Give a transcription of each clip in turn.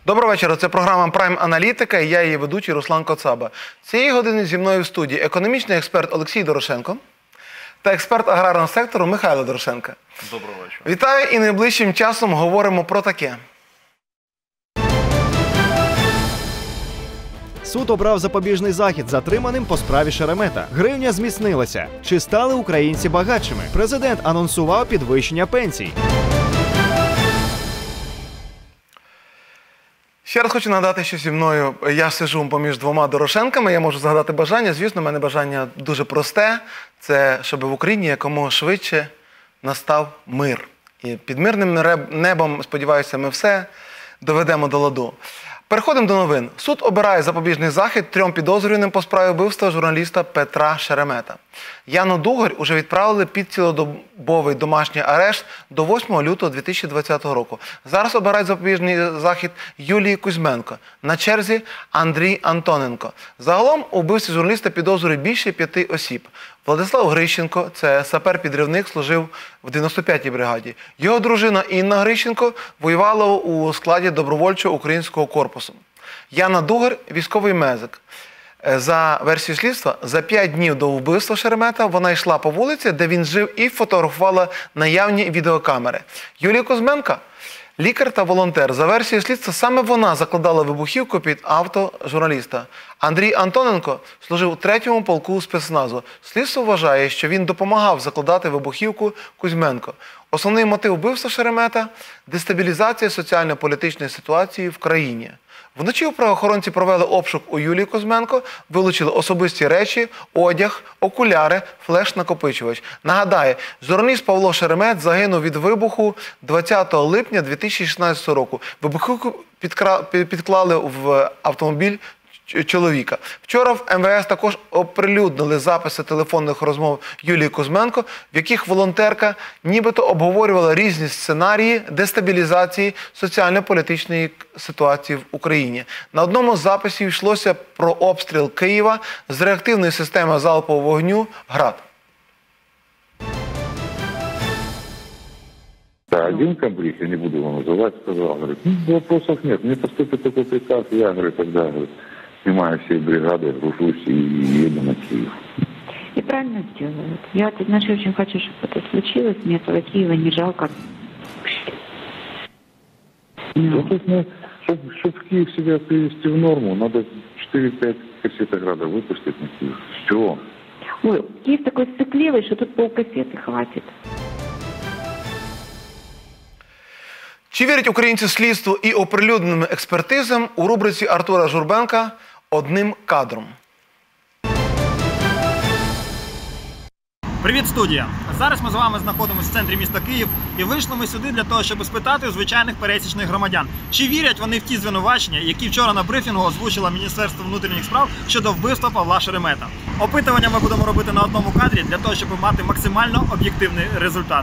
Доброго вечора. Це програма «Прайм Аналітика» і я її ведучий Руслан Коцаба. Цієї години зі мною в студії економічний експерт Олексій Дорошенко та експерт аграрного сектору Михайло Дорошенко. Доброго вечора. Вітаю і найближчим часом говоримо про таке. Суд обрав запобіжний захід затриманим по справі Шеремета. Гривня зміцнилася. Чи стали українці багатшими? Президент анонсував підвищення пенсій. Ще раз хочу нагадати, що зі мною я сиджу поміж двома Дорошенками. Я можу загадати бажання. Звісно, в мене бажання дуже просте. Це, щоб в Україні якомога швидше настав мир. І під мирним небом, сподіваюся, ми все доведемо до ладу. Переходимо до новин. Суд обирає запобіжний захід 3 підозрюваним по справі вбивства журналіста Петра Шеремета. Яну Дугар уже відправили під цілодобовий домашній арешт до 8 лютого 2020 року. Зараз обирають запобіжний захід Юлії Кузьменко. На черзі Андрій Антоненко. Загалом у вбивстві журналіста підозрюють більше 5 осіб. Владислав Грищенко, це сапер-підривник, служив в 95-й бригаді. Його дружина Інна Грищенко воювала у складі добровольчого українського корпусу. Яна Дугар – військовий медик. За версією слідства, за 5 днів до вбивства Шеремета вона йшла по вулиці, де він жив, і фотографувала наявні відеокамери. Юлія Кузьменко – лікар та волонтер. За версією слідства, саме вона закладала вибухівку під авто журналіста. Андрій Антоненко служив у 3-му полку спецназу. Слідство вважає, що він допомагав закладати вибухівку Кузьменко. Основний мотив вбивства Шеремета – дестабілізація соціально-політичної ситуації в країні. Вночі правоохоронці провели обшук у Юлії Кузьменко, вилучили особисті речі, одяг, окуляри, флеш-накопичувач. Нагадаю, журналіст Павло Шеремет загинув від вибуху 20 липня 2016 року. Вибухівку підклали в автомобіль чоловіка. Вчора в МВС також оприлюднили записи телефонних розмов Юлії Кузьменко, в яких волонтерка нібито обговорювала різні сценарії дестабілізації соціально-політичної ситуації в Україні. На одному з записів йшлося про обстріл Києва з реактивної системи залпового вогню «Град». Да, один комбриг, я не буду его называть, сказал, говорит, вопросов нет, мне поступит такой приказ, я, говорит, тогда, говорит, снимаю все бригады, гружусь и еду на Киев. И правильно сделают. Я, ты знаешь, очень хочу, чтобы это случилось, мне этого Киева не жалко. Чтобы Киев себя привести в норму, надо 4-5 кассетоградов выпустить на Киев. Все. Ой, Киев такой сцикливый, что тут полкассеты хватит. Чи вірять українці слідству і оприлюдненим експертизам у рубриці Артура Журбенка «Одним кадром». Привіт, студія! Зараз ми з вами знаходимося в центрі міста Київ і вийшли ми сюди для того, щоб спитати у звичайних пересічних громадян, чи вірять вони в ті звинувачення, які вчора на брифінгу озвучило Міністерство внутрішніх справ щодо вбивства Павла Шеремета. Опитування ми будемо робити на одному кадрі для того, щоб мати максимально об'єктивний результат.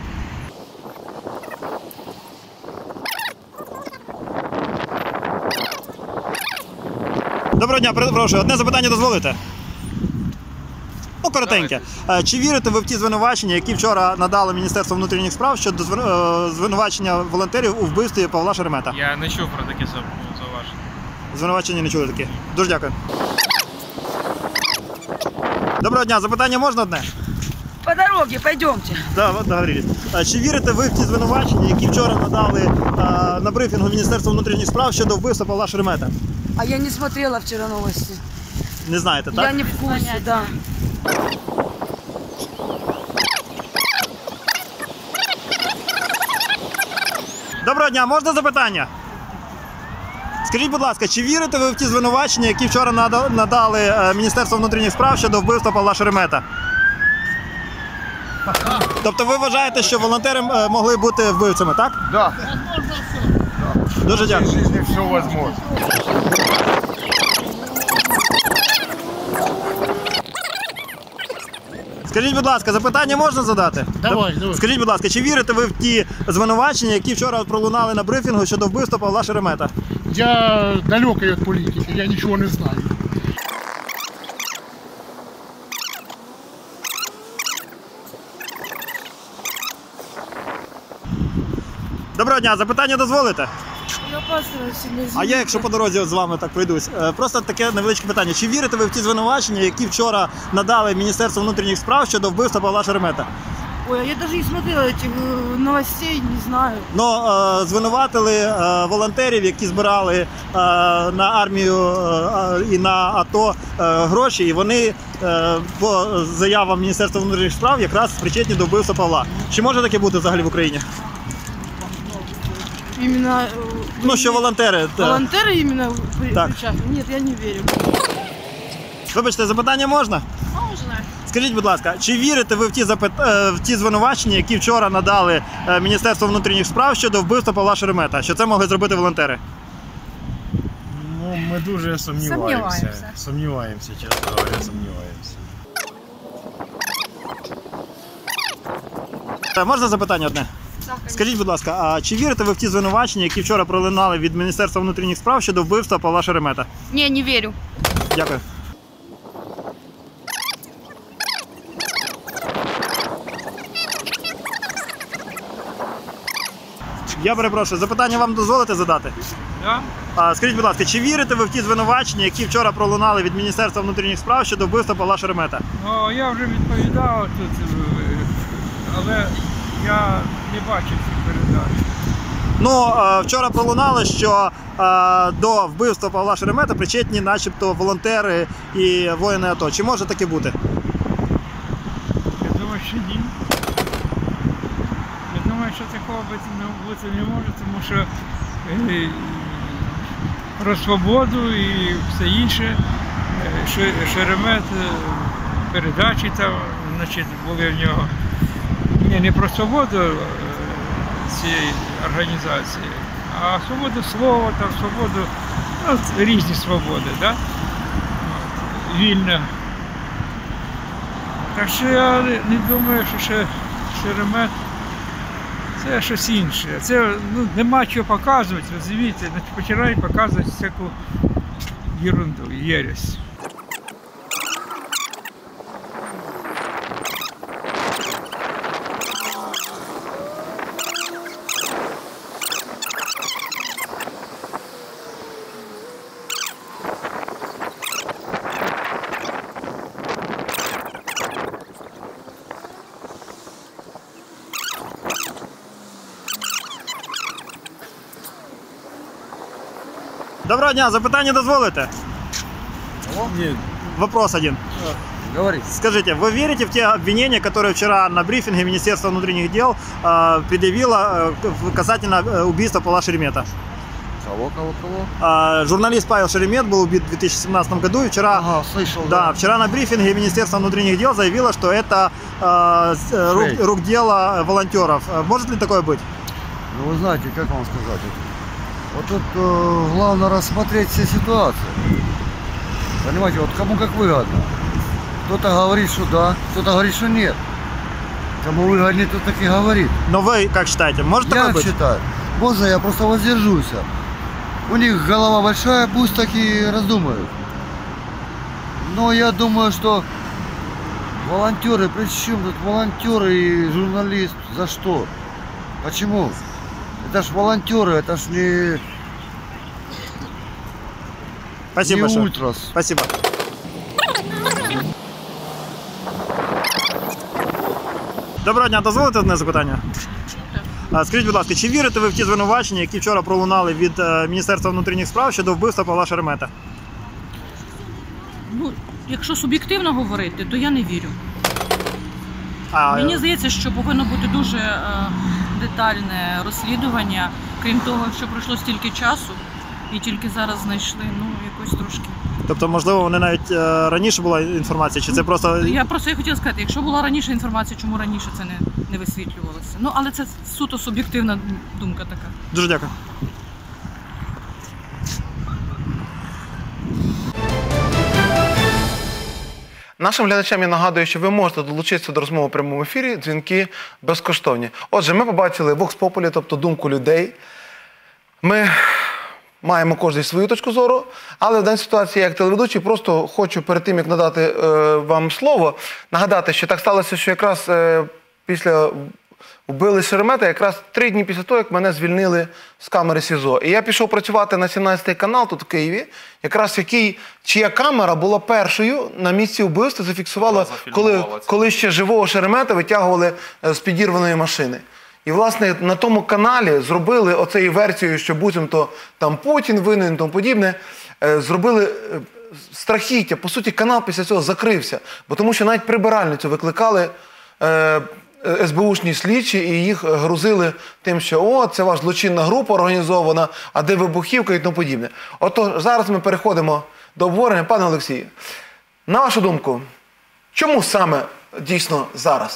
Доброго дня, перепрошую, одне запитання дозволите? Ну, коротеньке. Чи вірите ви в ті звинувачення, які вчора надали Міністерство внутрішніх справ щодо звинувачення волонтерів у вбивстві Павла Шеремета? Я не чув про такі зауваження. Звинувачення не чули такі. Дуже дякую. Доброго дня, запитання можна одне? По дороге, пойдемте. Да, вот договорились. Чи вірите ви в ті звинувачення, які вчора надали на брифінгу Міністерства внутрішніх справ щодо вбивства Павла Шеремета? А я не смотрела вчера новости. Не знаєте, так? Я не в курсе, да. Доброго дня, можна запитання? Скажіть, будь ласка, чи вірите ви в ті звинувачення, які вчора надали Міністерство внутрішніх справ щодо вбивства Павла Шеремета? Тобто ви вважаєте, що волонтери могли бути вбивцями, так? Да. Дуже дякую. В жизни все возможно. Скажіть, будь ласка, запитання можна задати? Давай. Скажіть, будь ласка, чи вірите ви в ті звинувачення, які вчора пролунали на брифінгу щодо вбивства Павла Шеремета? Я далекий від політики, я нічого не знаю. Доброго дня, запитання дозволите? Я постараюсь сильно. А я, якщо по дорозі от з вами так пройдусь, просто таке невеличке питання. Чи вірите ви в ті звинувачення, які вчора надали Міністерство внутрішніх справ щодо вбивства Павла Шеремета? Ой, я даже не смотрела этих новостей, не знаю. Ну, звинуватили волонтерів, які збирали на армію і на АТО гроші, і вони по заявам Міністерства внутрішніх справ якраз причетні до вбивства Павла. Чи може таке бути взагалі в Україні? Именно... Ну, що волонтери... Волонтеры именно Так. причастны? Нет, я не верю. Вибачте, запитання можна? Можно. Скажіть, будь ласка, чи вірите ви в ті звинувачення, які вчора надали Міністерство внутрішніх справ щодо вбивства Павла Шеремета? Що це могли зробити волонтери? Ну, ми дуже сумніваємося. Сумніваємося, чесно говоря, сумніваємося. Можна запитання одне? Скажіть, будь ласка, а чи вірите ви в ті звинувачення, які вчора пролунали від Міністерства внутрішніх справ щодо вбивства Павла Шеремета? Не, не верю. Дякую. Я перепрошую, запитання вам дозволите задати? Да? Скажіть, будь ласка, чи вірите ви в ті звинувачення, які вчора пролунали від Міністерства внутрішніх справ щодо вбивства Павла Шеремета? Ну, я вже відповідав тут, але я не бачив цих передач. Ну, вчора пролунало, що до вбивства Павла Шеремета причетні начебто волонтери і воїни АТО. Чи може таке бути? Я думаю, що ні. Я думаю, що такого бути не може, тому що про свободу і все інше, Шеремет, передачі там, значить, були в нього. Ні, не про свободу цієї організації, а свободу слова, там, свободу, ну, різні свободи, да? От, вільна. Так що я не думаю, що Шеремет це щось інше. Це ну, нема чого показувати, розумієте, починають показувати всяку ерунду, єресь. Доброго дня, запитання дозволите? Нет. Вопрос один. Говори. Скажите, вы верите в те обвинения, которые вчера на брифинге Министерства внутренних дел предъявило касательно убийства Павла Шеремета? Кого? Журналист Павел Шеремет был убит в 2017 году, и вчера, слышал. да, вчера на брифинге Министерство внутренних дел заявило, что это рук дело волонтеров. Может ли такое быть? Ну, вы знаете, как вам сказать? Вот тут главное рассмотреть все ситуации. Понимаете, вот кому как выгодно. Кто-то говорит, что да, кто-то говорит, что нет. Кому выгоднее, тот так и говорит. Но вы как считаете, может такое Я быть? считаю. Можно я просто воздержусь. У них голова большая, пусть так и раздумают. Но я думаю, что волонтеры, при чем тут волонтеры и журналист, за что? Почему? Это ж волонтеры, это ж не, Спасибо не большое. ультрас. Спасибо. Доброго дня, дозволите одне запитання? Скажіть, будь ласка, чи вірите ви в ті звинувачення, які вчора пролунали від Міністерства внутрішніх справ щодо вбивства Павла Шеремета? Ну, якщо суб'єктивно говорити, то я не вірю. Мені здається, що повинно бути дуже детальне розслідування, крім того, що пройшло стільки часу і тільки зараз знайшли, ну, якось трошки. Тобто, можливо, вони навіть раніше була інформація, чи це просто... Я хотіла сказати, якщо була раніше інформація, чому раніше це не висвітлювалося? Ну, але це суто суб'єктивна думка така. Дуже дякую. Нашим глядачам я нагадую, що ви можете долучитися до розмови в прямому ефірі, дзвінки безкоштовні. Отже, ми побачили Vox Populi, тобто думку людей. Ми маємо кожен свою точку зору, але в даній ситуації, як телеведучий, просто хочу перед тим, як надати вам слово, нагадати, що так сталося, що якраз після вбили Шеремета якраз 3 дні після того, як мене звільнили з камери СІЗО. І я пішов працювати на 17-й канал тут в Києві, якраз чия камера була першою на місці вбивства, зафіксувала, коли ще живого Шеремета витягували з підірваної машини. І, власне, на тому каналі зробили оцею версією, що буцімто там Путін винен і тому подібне, зробили страхіття. По суті, канал після цього закрився. Бо тому що навіть прибиральницю викликали СБУшні слідчі і їх грузили тим, що це ваша злочинна група організована, а де вибухівка і тому подібне. Отож, зараз ми переходимо до обговорення. Пане Олексію, на вашу думку, чому саме дійсно зараз?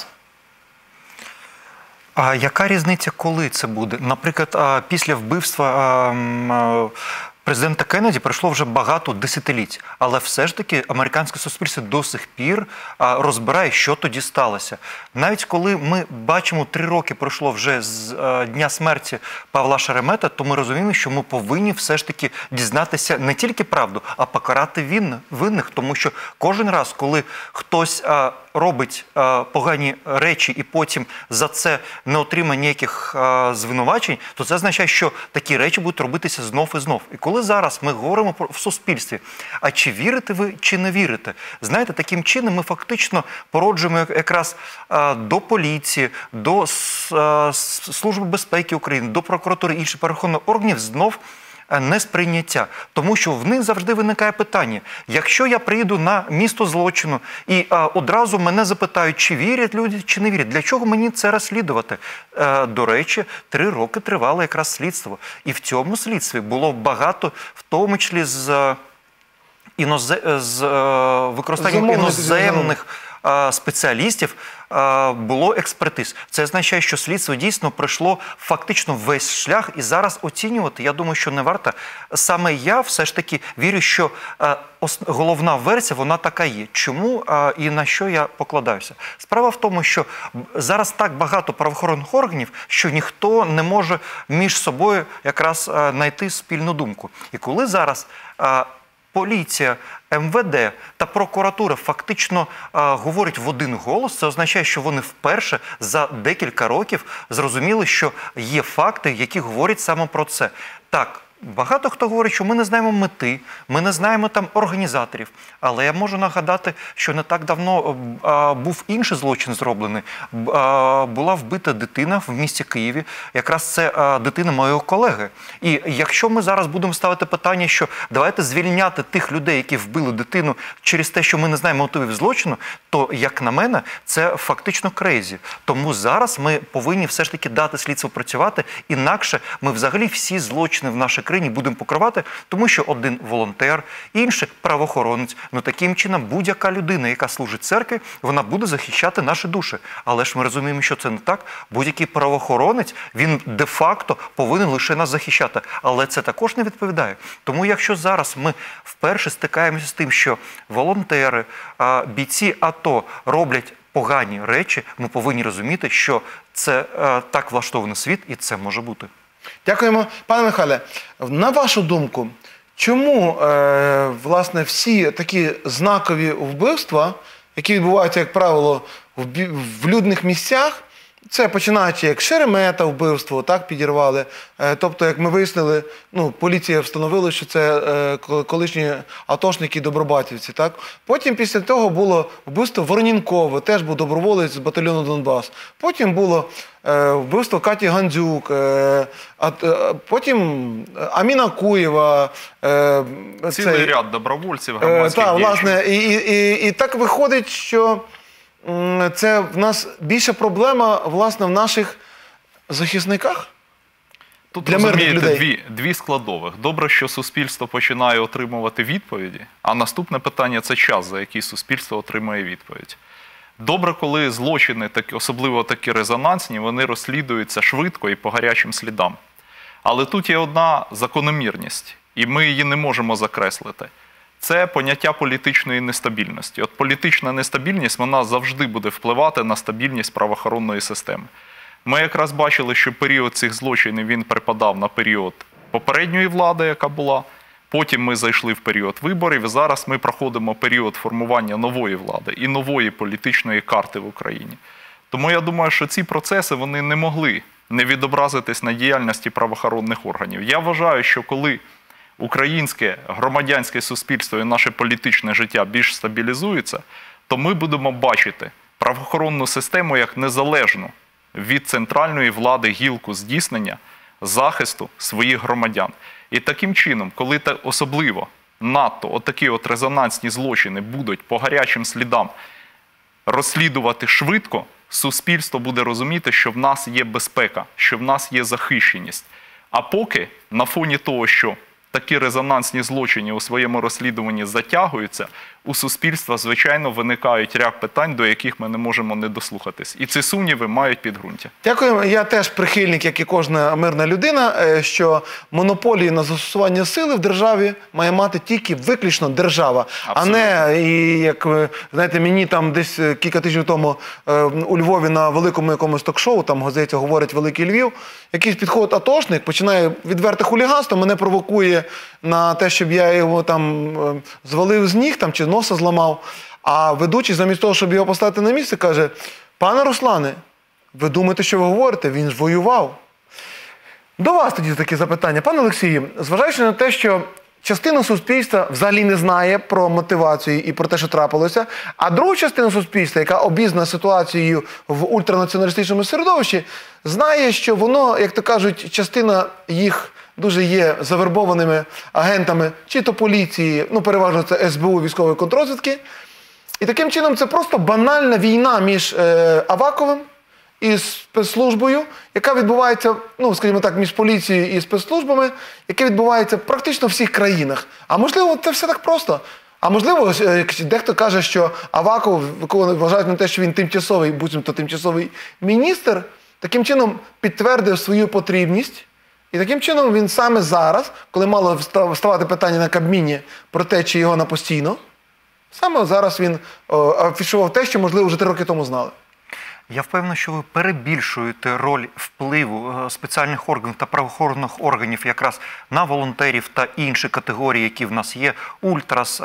А яка різниця, коли це буде? Наприклад, після вбивства президента Кеннеді пройшло вже багато десятиліть, але все ж таки американське суспільство до сих пір розбирає, що тоді сталося. Навіть коли ми бачимо, 3 роки пройшло вже з дня смерті Павла Шеремета, то ми розуміємо, що ми повинні все ж таки дізнатися не тільки правду, а покарати винних, тому що кожен раз, коли хтось робить погані речі і потім за це не отримає ніяких звинувачень, то це означає, що такі речі будуть робитися знов і знов. І коли зараз ми говоримо в суспільстві, а чи вірите ви, чи не вірите? Знаєте, таким чином ми фактично породжуємо якраз до поліції, до Служби безпеки України, до прокуратури і інших правоохоронних органів знов несприйняття. Тому що в них завжди виникає питання. Якщо я приїду на місто злочину і одразу мене запитають, чи вірять люди, чи не вірять, для чого мені це розслідувати? До речі, 3 роки тривало якраз слідство. І в цьому слідстві було багато, в тому числі з використанням іноземних спеціалістів, було експертиз. Це означає, що слідство дійсно пройшло фактично весь шлях, і зараз оцінювати, я думаю, що не варто. Саме я все ж таки вірю, що головна версія, вона така є. Чому і на що я покладаюся? Справа в тому, що зараз так багато правоохоронних органів, що ніхто не може між собою якраз знайти спільну думку. І коли зараз поліція, МВД та прокуратура фактично говорять в один голос, це означає, що вони вперше за декілька років зрозуміли, що є факти, які говорять саме про це. Так, багато хто говорить, що ми не знаємо мети, ми не знаємо там організаторів. Але я можу нагадати, що не так давно був інший злочин зроблений. Була вбита дитина в місті Києві. Якраз це дитина моєго колеги. І якщо ми зараз будемо ставити питання, що давайте звільняти тих людей, які вбили дитину через те, що ми не знаємо мотивів злочину, то, як на мене, це фактично крейзі. Тому зараз ми повинні все ж таки дати слідству працювати, інакше ми взагалі всі злочини в нашій країні будемо покривати, тому що один волонтер, інший правоохоронець. Ну, таким чином, будь-яка людина, яка служить церкві, вона буде захищати наші душі. Але ж ми розуміємо, що це не так. Будь-який правоохоронець, він де-факто повинен лише нас захищати. Але це також не відповідає. Тому якщо зараз ми вперше стикаємося з тим, що волонтери, бійці АТО роблять погані речі, ми повинні розуміти, що це так влаштований світ і це може бути. Дякуємо. Пане Михайле, на вашу думку, чому, власне, всі такі знакові вбивства, які відбуваються, як правило, в людних місцях, це починаючи як Шеремета вбивство, так, підірвали. Тобто, як ми вияснили, поліція встановила, що це колишні атошники добробатівці, так. Потім після того було вбивство Воронінкова, теж був доброволець з батальйону Донбас. Потім було вбивство Каті Гандзюк, потім Аміна Куєва. Цілий ряд добровольців, громадських діячів. Власне, і так виходить, що це в нас більша проблема, власне, в наших захисниках? Тут, розумієте, дві складових. Добре, що суспільство починає отримувати відповіді, а наступне питання – це час, за який суспільство отримує відповідь. Добре, коли злочини, особливо такі резонансні, вони розслідуються швидко і по гарячим слідам. Але тут є одна закономірність, і ми її не можемо закреслити. Це поняття політичної нестабільності. От політична нестабільність, вона завжди буде впливати на стабільність правоохоронної системи. Ми якраз бачили, що період цих злочинів, він припадав на період попередньої влади, яка була. Потім ми зайшли в період виборів, і зараз ми проходимо період формування нової влади і нової політичної карти в Україні. Тому я думаю, що ці процеси вони не могли не відобразитись на діяльності правоохоронних органів. Я вважаю, що коли українське громадянське суспільство і наше політичне життя більш стабілізується, то ми будемо бачити правоохоронну систему як незалежну від центральної влади гілку здійснення захисту своїх громадян. І таким чином, коли особливо надто отакі от резонансні злочини будуть по гарячим слідам розслідувати швидко, суспільство буде розуміти, що в нас є безпека, що в нас є захищеність. А поки на фоні того, що такі резонансні злочини у своєму розслідуванні затягуються, у суспільства, звичайно, виникають ряд питань, до яких ми не можемо не дослухатись. І ці сумніви мають підґрунтя. Дякую. Я теж прихильник, як і кожна мирна людина, що монополії на застосування сили в державі має мати тільки виключно держава. Абсолютно. А не, і, як ви знаєте, мені там десь кілька тижнів тому у Львові на великому якомусь ток-шоу, там, здається, говорить «Великий Львів», якийсь підходить атошник, починає відверте хуліганство, мене провокує на те, щоб я його там звалив з ніг там, чи носа зламав. А ведучий, замість того, щоб його поставити на місце, каже: «Пане Руслане, ви думаєте, що ви говорите? Він ж воював». До вас тоді таке запитання. Пане Олексію, зважаючи на те, що частина суспільства взагалі не знає про мотивацію і про те, що трапилося, а друга частина суспільства, яка обізнана ситуацією в ультранаціоналістичному середовищі, знає, що воно, як то кажуть, частина їх дуже є завербованими агентами, чи то поліції, ну переважно це СБУ, військової контррозвідки. І таким чином це просто банальна війна між Аваковим і спецслужбою, яка відбувається, ну скажімо так, між поліцією і спецслужбами, яка відбувається практично в всіх країнах. А можливо, це все так просто. А можливо, дехто каже, що Аваков, вважають на те, що він тимчасовий, буцімто тимчасовий міністр, таким чином підтвердив свою потрібність. І таким чином він саме зараз, коли мало ставати питання на Кабміні про те, чи його на постійно, саме зараз він афішував те, що, можливо, вже 3 роки тому знали. Я впевнений, що ви перебільшуєте роль впливу спеціальних органів та правоохоронних органів якраз на волонтерів та інші категорії, які в нас є, ультрас,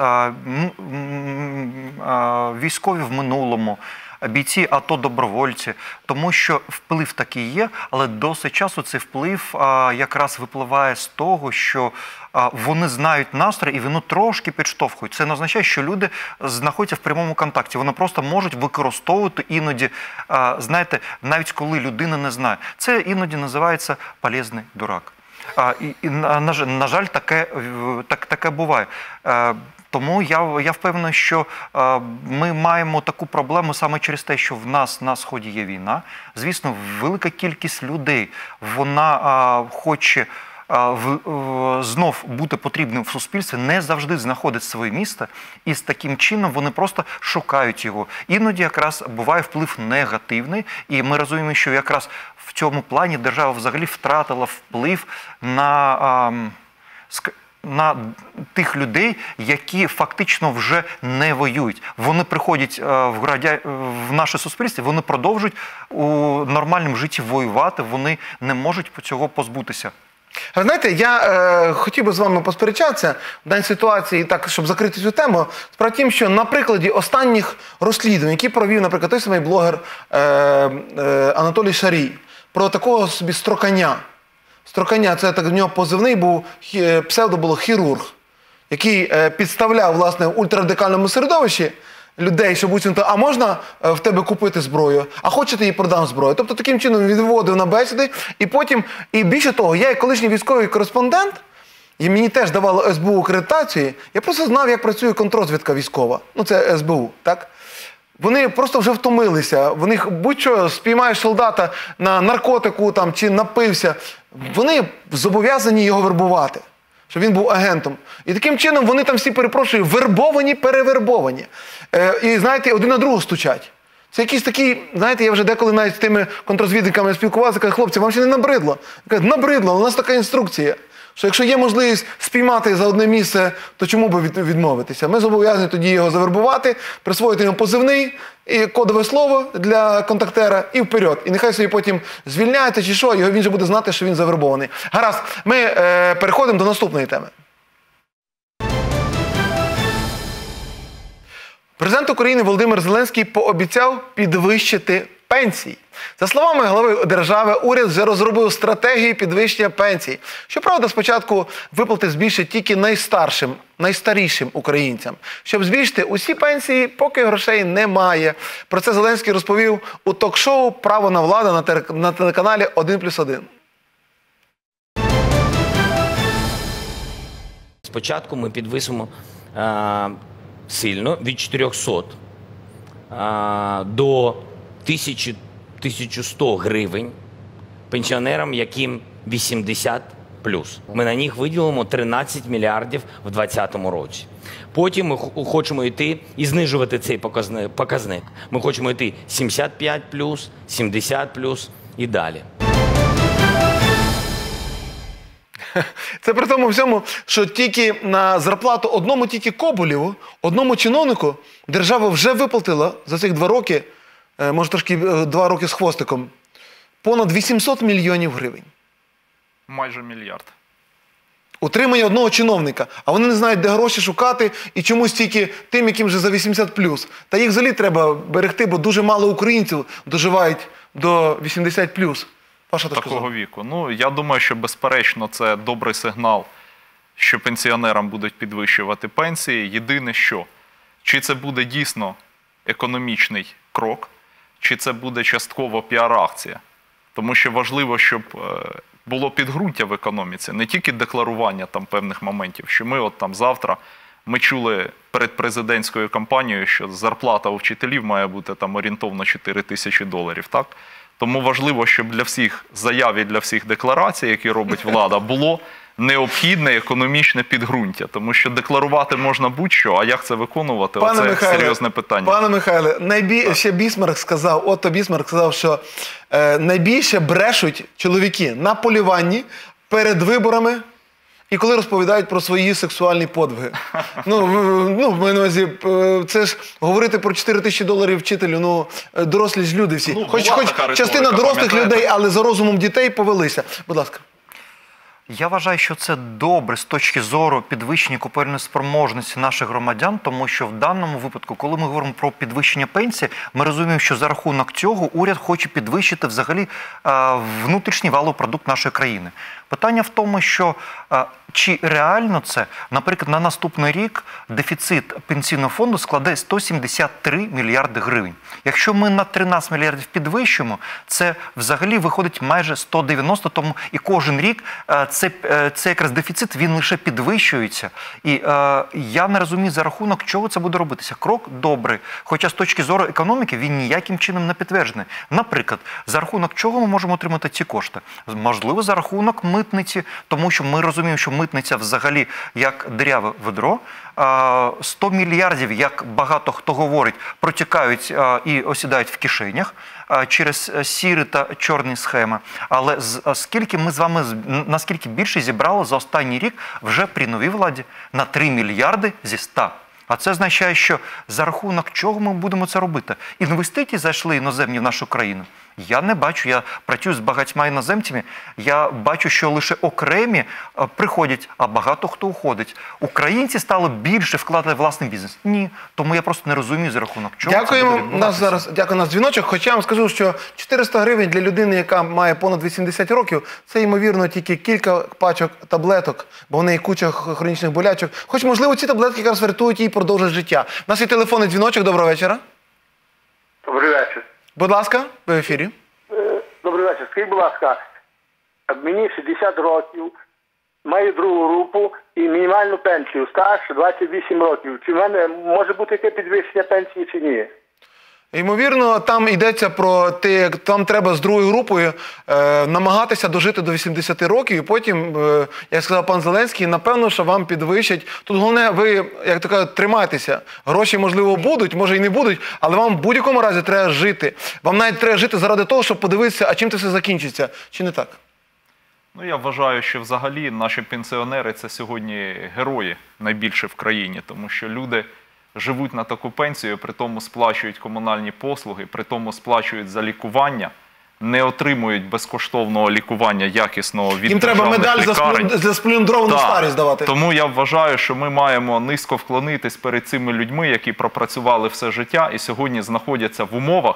військові в минулому, бійці АТО, добровольці, тому що вплив такий є, але досить часто цей вплив якраз випливає з того, що вони знають настрій і вони трошки підштовхують. Це не означає, що люди знаходяться в прямому контакті. Вони просто можуть використовувати іноді, знаєте, навіть коли людина не знає. Це іноді називається полезний дурак. І на жаль, таке буває. Тому я впевнений, що ми маємо таку проблему саме через те, що в нас на Сході є війна. Звісно, велика кількість людей, вона хоче знов бути потрібним в суспільстві, не завжди знаходить своє місце, і з таким чином вони просто шукають його. Іноді якраз буває вплив негативний, і ми розуміємо, що якраз в цьому плані держава взагалі втратила вплив на тих людей, які фактично вже не воюють. Вони приходять в наше суспільство, вони продовжують у нормальному житті воювати, вони не можуть цього позбутися. Ви знаєте, я хотів би з вами посперечатися в даній ситуації, так, щоб закрити цю тему. Справа в тім, що на прикладі останніх розслідувань, які провів, наприклад, той самий блогер Анатолій Шарій, про такого собі Строканя. Строканя, це так, в нього позивний був, псевдо було хірург, який підставляв, власне, в ультрарадикальному середовищі людей, що буцімто, а можна в тебе купити зброю, а хочете, їй продам зброю. Тобто таким чином відводив на бесіди, і потім, і більше того, я як колишній військовий кореспондент, і мені теж давало СБУ акредитації, я просто знав, як працює контррозвідка військова. Ну, це СБУ, так? Вони просто вже втомилися, вони будь-що спіймаєш солдата на наркотику там, чи напився, вони зобов'язані його вербувати, щоб він був агентом. І таким чином вони там всі, перепрошую, вербовані, перевербовані. І, знаєте, один на другого стучать. Це якийсь такий, знаєте, я вже деколи навіть з тими контррозвідниками спілкувався, кажу: хлопці, вам ще не набридло? Кажуть: набридло, у нас така інструкція, що якщо є можливість спіймати за одне місце, то чому би відмовитися? Ми зобов'язані тоді його завербувати, присвоїти йому позивний і кодове слово для контактера і вперед. І нехай собі потім звільняється чи що, він же буде знати, що він завербований. Гаразд, ми переходимо до наступної теми. Президент України Володимир Зеленський пообіцяв підвищити пенсій. За словами глави держави, уряд вже розробив стратегію підвищення пенсій. Щоправда, спочатку виплати збільшать тільки найстарішим українцям. Щоб збільшити усі пенсії, поки грошей немає. Про це Зеленський розповів у ток-шоу «Право на владу» на телеканалі 1+1. Спочатку ми підвисимо сильно від 400 до 1100 гривень пенсіонерам, яким 80+. Ми на них виділимо 13 мільярдів в 2020 році. Потім ми хочемо йти і знижувати цей показник. Ми хочемо йти 75+, 70+, і далі. Це при тому всьому, що тільки на зарплату одному тільки Коболєву, одному чиновнику держава вже виплатила за цих 2 роки, може трошки 2 роки з хвостиком, понад 800 мільйонів гривень. Майже мільярд. Утримання одного чиновника. А вони не знають, де гроші шукати, і чомусь тільки тим, яким вже за 80+. Та їх взагалі треба берегти, бо дуже мало українців доживають до 80+. Такого віку. Ну, я думаю, що безперечно це добрий сигнал, що пенсіонерам будуть підвищувати пенсії. Єдине що, чи це буде дійсно економічний крок, чи це буде частково піар-акція. Тому що важливо, щоб було підґрунтя в економіці, не тільки декларування там певних моментів, що ми от там завтра, ми чули перед президентською кампанією, що зарплата у вчителів має бути там орієнтовно $4000, так? Тому важливо, щоб для всіх заяв і для всіх декларацій, які робить влада, було необхідне економічне підґрунтя. Тому що декларувати можна будь-що, а як це виконувати, це серйозне питання. Пане Михайле, ще Бісмарк сказав, Отто Бісмарк сказав, що найбільше брешуть чоловіки на полюванні, перед виборами і коли розповідають про свої сексуальні подвиги. Це ж говорити про $4000 вчителю, дорослі ж люди всі. Хоч частина дорослих людей, але за розумом дітей повелися. Будь ласка. Я вважаю, що це добре з точки зору підвищення купівельної спроможності наших громадян, тому що в даному випадку, коли ми говоримо про підвищення пенсії, ми розуміємо, що за рахунок цього уряд хоче підвищити взагалі внутрішній валовий продукт нашої країни. Питання в тому, що чи реально це, наприклад, на наступний рік дефіцит пенсійного фонду складе 173 мільярди гривень. Якщо ми на 13 мільярдів підвищуємо, це взагалі виходить майже 190, тому і кожен рік цей якраз дефіцит, він лише підвищується. І я не розумію, за рахунок чого це буде робитися. Крок добрий, хоча з точки зору економіки він ніяким чином не підтверджений. Наприклад, за рахунок чого ми можемо отримати ці кошти? Можливо, за рахунок митниці, тому що ми розуміємо, що митниця взагалі як диряве ведро. 100 мільярдів, як багато хто говорить, протікають і осідають в кишенях через сірі та чорні схеми. Але скільки ми з вами, наскільки більше зібрали за останній рік вже при новій владі? На 3 мільярди зі 100. А це означає, що за рахунок чого ми будемо це робити? Інвестиції зайшли іноземні в нашу країну? Я не бачу, я працюю з багатьма іноземцями, я бачу, що лише окремі приходять, а багато хто уходить. Українці стали більше вкладати в власний бізнес? Ні. Тому я просто не розумію, за рахунок чого Дякуємо. це буде відбуватися. Дякую, нас дзвіночок. Хоча я вам скажу, що 400 гривень для людини, яка має понад 80 років, це, ймовірно, тільки кілька пачок таблеток, бо в неї куча хронічних болячок. Хоч, можливо, ці таблетки якраз врятують їй і продовжать життя. У нас є телефонний дзвіночок. Доброго вечора. Добрий вечір. Будь ласка, ви в ефірі. Добрий вечір. Скажіть, будь ласка, мені 60 років, маю другу групу і мінімальну пенсію, стаж 28 років. Чи в мене може бути яке підвищення пенсії чи ні? Ймовірно, там йдеться про те, там треба з другою групою намагатися дожити до 80 років, і потім, як сказав пан Зеленський, напевно, що вам підвищать. Тут головне, ви, як то кажуть, тримайтеся. Гроші, можливо, будуть, може і не будуть, але вам в будь-якому разі треба жити. Вам навіть треба жити заради того, щоб подивитися, а чим це все закінчиться. Чи не так? Ну, я вважаю, що взагалі наші пенсіонери – це сьогодні герої найбільше в країні, тому що люди живуть на таку пенсію, при тому сплачують комунальні послуги, при тому сплачують за лікування, не отримують безкоштовного лікування якісного від державних лікарень. Їм треба медаль за сплюндровану старість давати. Тому я вважаю, що ми маємо низько вклонитись перед цими людьми, які пропрацювали все життя і сьогодні знаходяться в умовах,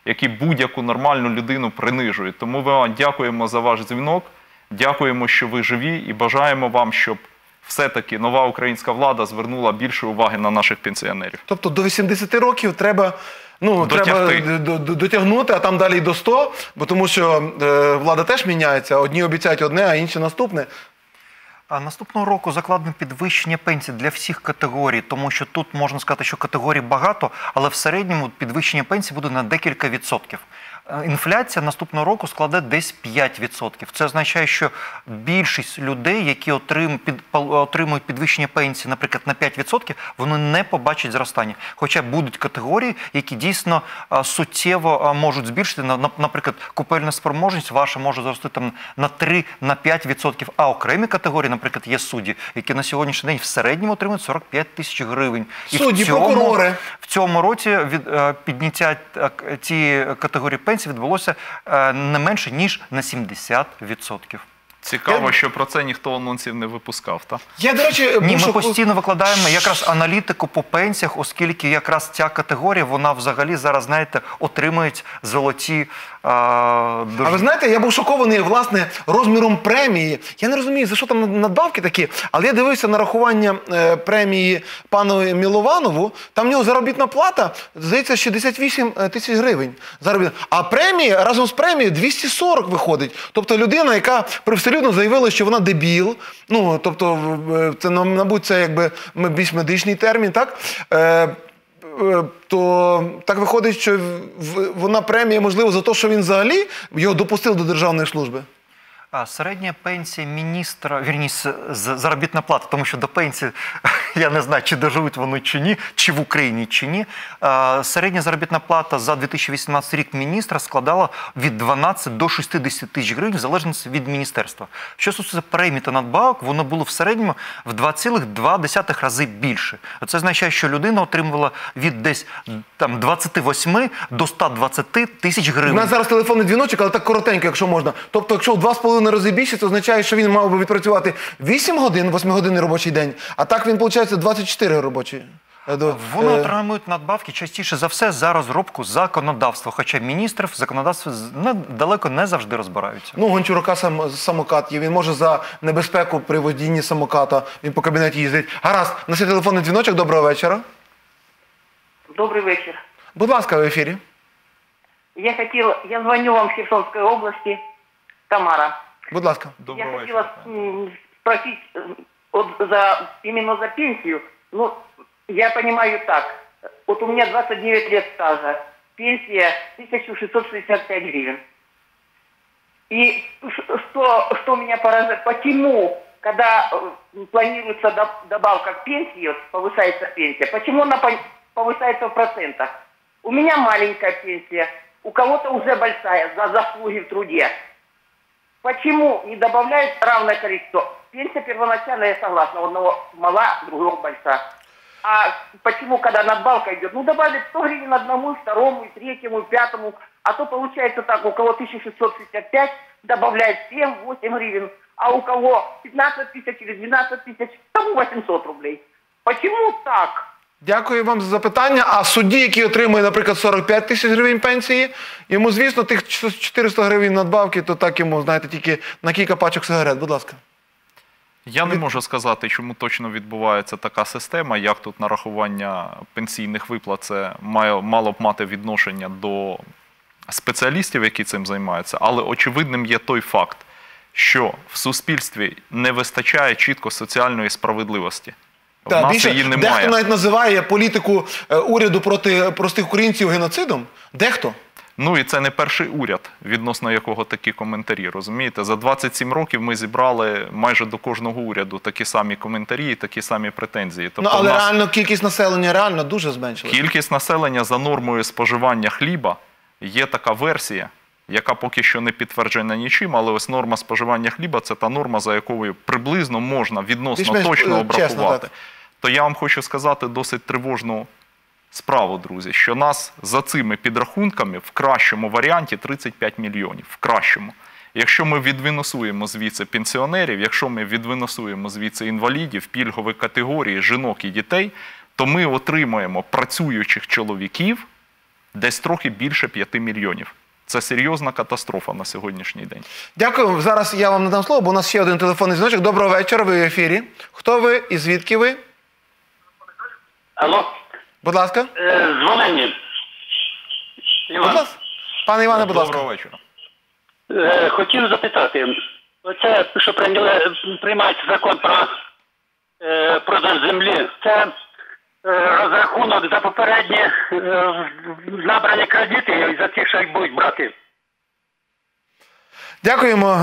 які будь-яку нормальну людину принижують. Тому ми вам дякуємо за ваш дзвінок, дякуємо, що ви живі, і бажаємо вам, щоб все-таки нова українська влада звернула більше уваги на наших пенсіонерів. Тобто до 80 років треба дотягнути, а там далі й до 100, бо тому що влада теж міняється. Одні обіцяють одне, а інші наступне. А наступного року закладено підвищення пенсій для всіх категорій, тому що тут можна сказати, що категорій багато, але в середньому підвищення пенсій буде на декілька відсотків. Інфляція наступного року складе десь 5%. Це означає, що більшість людей, які отримують підвищення пенсії, наприклад, на 5%, вони не побачать зростання. Хоча будуть категорії, які дійсно суттєво можуть збільшити. Наприклад, купівельна спроможність ваша може зрости там на 3-5%. А окремі категорії, наприклад, є судді, які на сьогоднішній день в середньому отримують 45 тисяч гривень. Судді, прокурори. В цьому році підняття цієї категорії пенсії відбулося не менше, ніж на 70%. Цікаво, що про це ніхто анонсів не випускав, так? Ні, ми постійно викладаємо якраз аналітику по пенсіях, оскільки якраз ця категорія, вона взагалі зараз, знаєте, отримують золоті... А ви знаєте, я був шокований, власне, розміром премії. Я не розумію, за що там надбавки такі, але я дивився на рахування премії пану Мілованову, там в нього заробітна плата, здається, 68 тисяч гривень. А премія, разом з премією 240 виходить. Тобто людина, яка привселюдно заявила, що вона дебіл, ну, тобто, це, мабуть, це якби більш медичний термін, так? То так виходить, що вона премія, можливо, за те, що він взагалі його допустив до державної служби. Середня пенсія міністра, вірніше, заробітна плата, тому що до пенсії, я не знаю, чи доживуть вони чи ні, чи в Україні, чи ні. Середня заробітна плата за 2018 рік міністра складала від 12 до 60 тисяч гривень, в залежності від міністерства. Що стосується премій та надбавок, воно було в середньому в 2,2 рази більше. Це означає, що людина отримувала від десь там 28 до 120 тисяч гривень. У нас зараз телефонний дзвіночок, але так коротенько, якщо можна. Тобто, якщо в 2,5 рази більше, це означає, що він мав би відпрацювати 8 годин, 8-годинний робочий день, а так він, виходить, 24 робочі. Вони отримують надбавки частіше за все за розробку законодавства, хоча міністри в законодавстві далеко не завжди розбираються. Ну, Гончарука самокат є, він може за небезпеку при водінні самоката, він по кабінеті їздить. Гаразд, у нас є телефонний дзвіночок, доброго вечора. Добрый вечер. Будь ласка, в ефірі. Я звоню вам с Херсонской области, Тамара. Будь ласка. Я хотела спросить именно за пенсию. Ну, я понимаю так. Вот у меня 29 лет стажа. Пенсия 1665 гривен. И что меня поражает, почему, когда планируется добавка к пенсии, повышается пенсия, почему она повышается в процентах? У меня маленькая пенсия, у кого-то уже большая за заслуги в труде. Почему не добавляют равное количество? Пенсия первоначально, я согласна, у одного мала, другого большая. А почему, когда надбавка идет, ну добавить 100 гривен одному, второму, и третьему, и пятому, а то получается так, у кого 1665 добавляет 7-8 гривен, а у кого 15 тысяч или 12 тысяч, тому 800 рублей. Почему так? Дякую вам за запитання. А судді, який отримує, наприклад, 45 тисяч гривень пенсії, йому, звісно, тих 400 гривень надбавки, то так йому, знаєте, тільки на кілька пачок сигарет. Будь ласка. Я не можу сказати, чому точно відбувається така система, як тут нарахування пенсійних виплат, це мало б мати відношення до спеціалістів, які цим займаються, але очевидним є той факт, що в суспільстві не вистачає чітко соціальної справедливості. Так, більше, дехто навіть називає політику уряду проти простих українців геноцидом. Дехто. Ну і це не перший уряд, відносно якого такі коментарі, розумієте? За 27 років ми зібрали майже до кожного уряду такі самі коментарі і такі самі претензії. Тобто але реально кількість населення реально дуже зменшилася. Кількість населення за нормою споживання хліба, є така версія, яка поки що не підтверджена нічим, але ось норма споживання хліба – це та норма, за якою приблизно можна відносно точно обрахувати. То я вам хочу сказати досить тривожну справу, друзі, що нас за цими підрахунками в кращому варіанті 35 мільйонів. В кращому. Якщо ми відвиносуємо звідси пенсіонерів, якщо ми відвиносуємо звідси інвалідів, пільгові категорії, жінок і дітей, то ми отримаємо працюючих чоловіків Десь трохи більше 5 мільйонів. Це серйозна катастрофа на сьогоднішній день. Дякую. Зараз я вам надам слово, бо у нас ще один телефонний дзвіночок. Доброго вечора, ви в ефірі. Хто ви і звідки ви? Алло. Будь ласка. З Волині. Будь ласка. Пане Іване, будь ласка. Доброго вечора. Хотів запитати. Оце, що приймається закон про продаж землі, це розрахунок за попередні набрані кредити і за ті, що їх будуть брати. Дякуємо.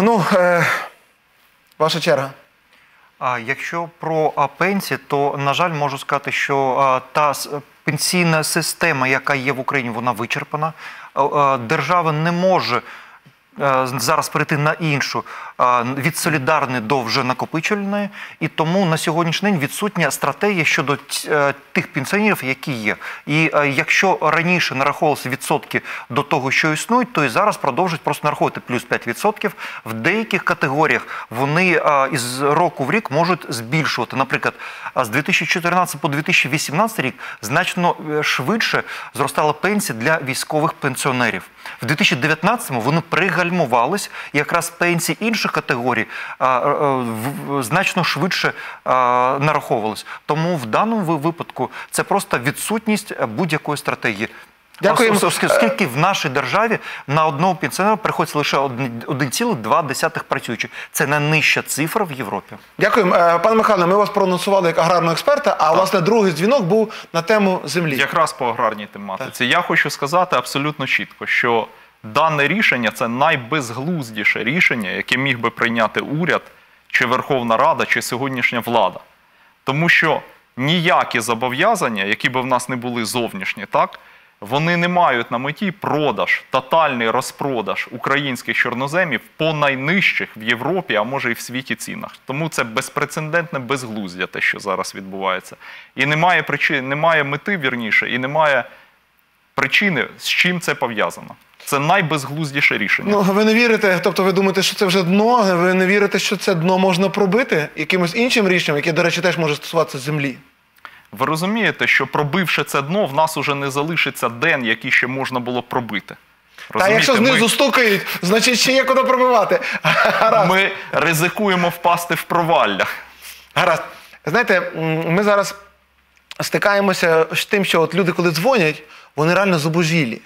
Ваша черга. Якщо про пенсії, то, на жаль, можу сказати, що та пенсійна система, яка є в Україні, вона вичерпана. Держава не може зараз перейти на іншу, від солідарної до вже накопичувальної, і тому на сьогоднішній день відсутня стратегія щодо тих пенсіонерів, які є. І якщо раніше нараховувалися відсотки до того, що існують, то і зараз продовжують просто нараховувати плюс 5%. В деяких категоріях вони із року в рік можуть збільшувати. Наприклад, з 2014 по 2018 рік значно швидше зростала пенсія для військових пенсіонерів. В 2019-му вони пригальмувались, і якраз пенсії інших категорій значно швидше нараховувались. Тому в даному випадку це просто відсутність будь-якої стратегії. Дякуємо. Оскільки в нашій державі на одного пенсіонера приходиться лише 1,2 працюючих. Це найнижча цифра в Європі. Дякуємо. Пане Михайло, ми вас проанонсували як аграрного експерта, а власне другий дзвінок був на тему землі. Якраз по аграрній тематиці. Я хочу сказати абсолютно чітко, що дане рішення – це найбезглуздіше рішення, яке міг би прийняти уряд, чи Верховна Рада, чи сьогоднішня влада. Тому що ніякі зобов'язання, які б в нас не були зовнішні, так, вони не мають на меті продаж, тотальний розпродаж українських чорноземів по найнижчих в Європі, а може і в світі цінах. Тому це безпрецедентне безглуздя, те, що зараз відбувається. І немає мети, вірніше, і немає причини, з чим це пов'язано. Це найбезглуздіше рішення. Ну, ви не вірите, тобто ви думаєте, що це вже дно, ви не вірите, що це дно можна пробити якимось іншим рішенням, яке, до речі, теж може стосуватися землі? Ви розумієте, що пробивши це дно, в нас уже не залишиться ден, який ще можна було б пробити. Та якщо знизу стукають, значить ще є куди пробивати. Гаразд. Ми ризикуємо впасти в провалля. Гаразд. Знаєте, ми зараз стикаємося з тим, що от люди, коли дзвонять, вони реально зубожілі.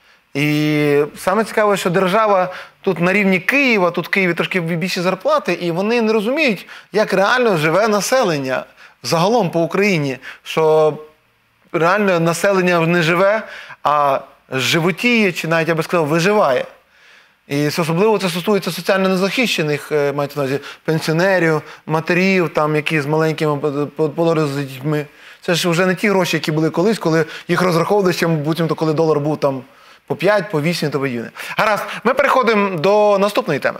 І саме цікаве, що держава тут на рівні Києва, тут в Києві трошки більші зарплати, і вони не розуміють, як реально живе населення загалом по Україні, що реально населення не живе, а животіє, чи навіть, я би сказав, виживає. І особливо це стосується соціально незахищених, мається на увазі, пенсіонерів, матерів, там, які з маленькими подорожами з дітьми. Це ж вже не ті гроші, які були колись, коли їх розраховували ще, буцімто, коли долар був там по 5, по 8 і тому подібне. Гаразд, ми переходимо до наступної теми.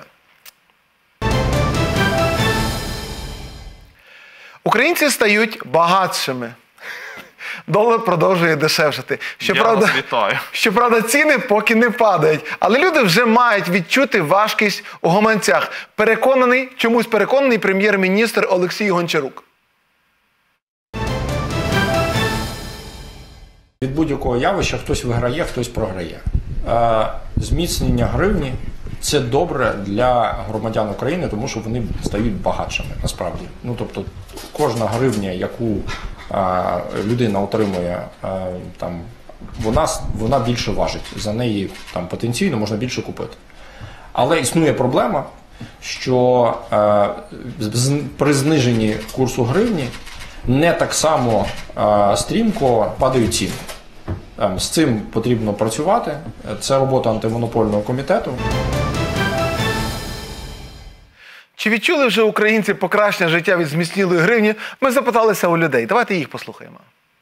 Українці стають багатшими. Долар продовжує дешевшати. Щоправда, ціни поки не падають. Але люди вже мають відчути важкість у гаманцях. Чомусь переконаний прем'єр-міністр Олексій Гончарук. Від будь-якого явища хтось виграє, хтось програє. Зміцнення гривні – це добре для громадян України, тому що вони стають багатшими, насправді. Ну, тобто, кожна гривня, яку людина отримує, там, вона більше важить. За неї там, потенційно можна більше купити. Але існує проблема, що при зниженні курсу гривні не так само стрімко падають ціни. З цим потрібно працювати. Це робота антимонопольного комітету. Чи відчули вже українці покращення життя від зміцнілої гривні? Ми запиталися у людей. Давайте їх послухаємо.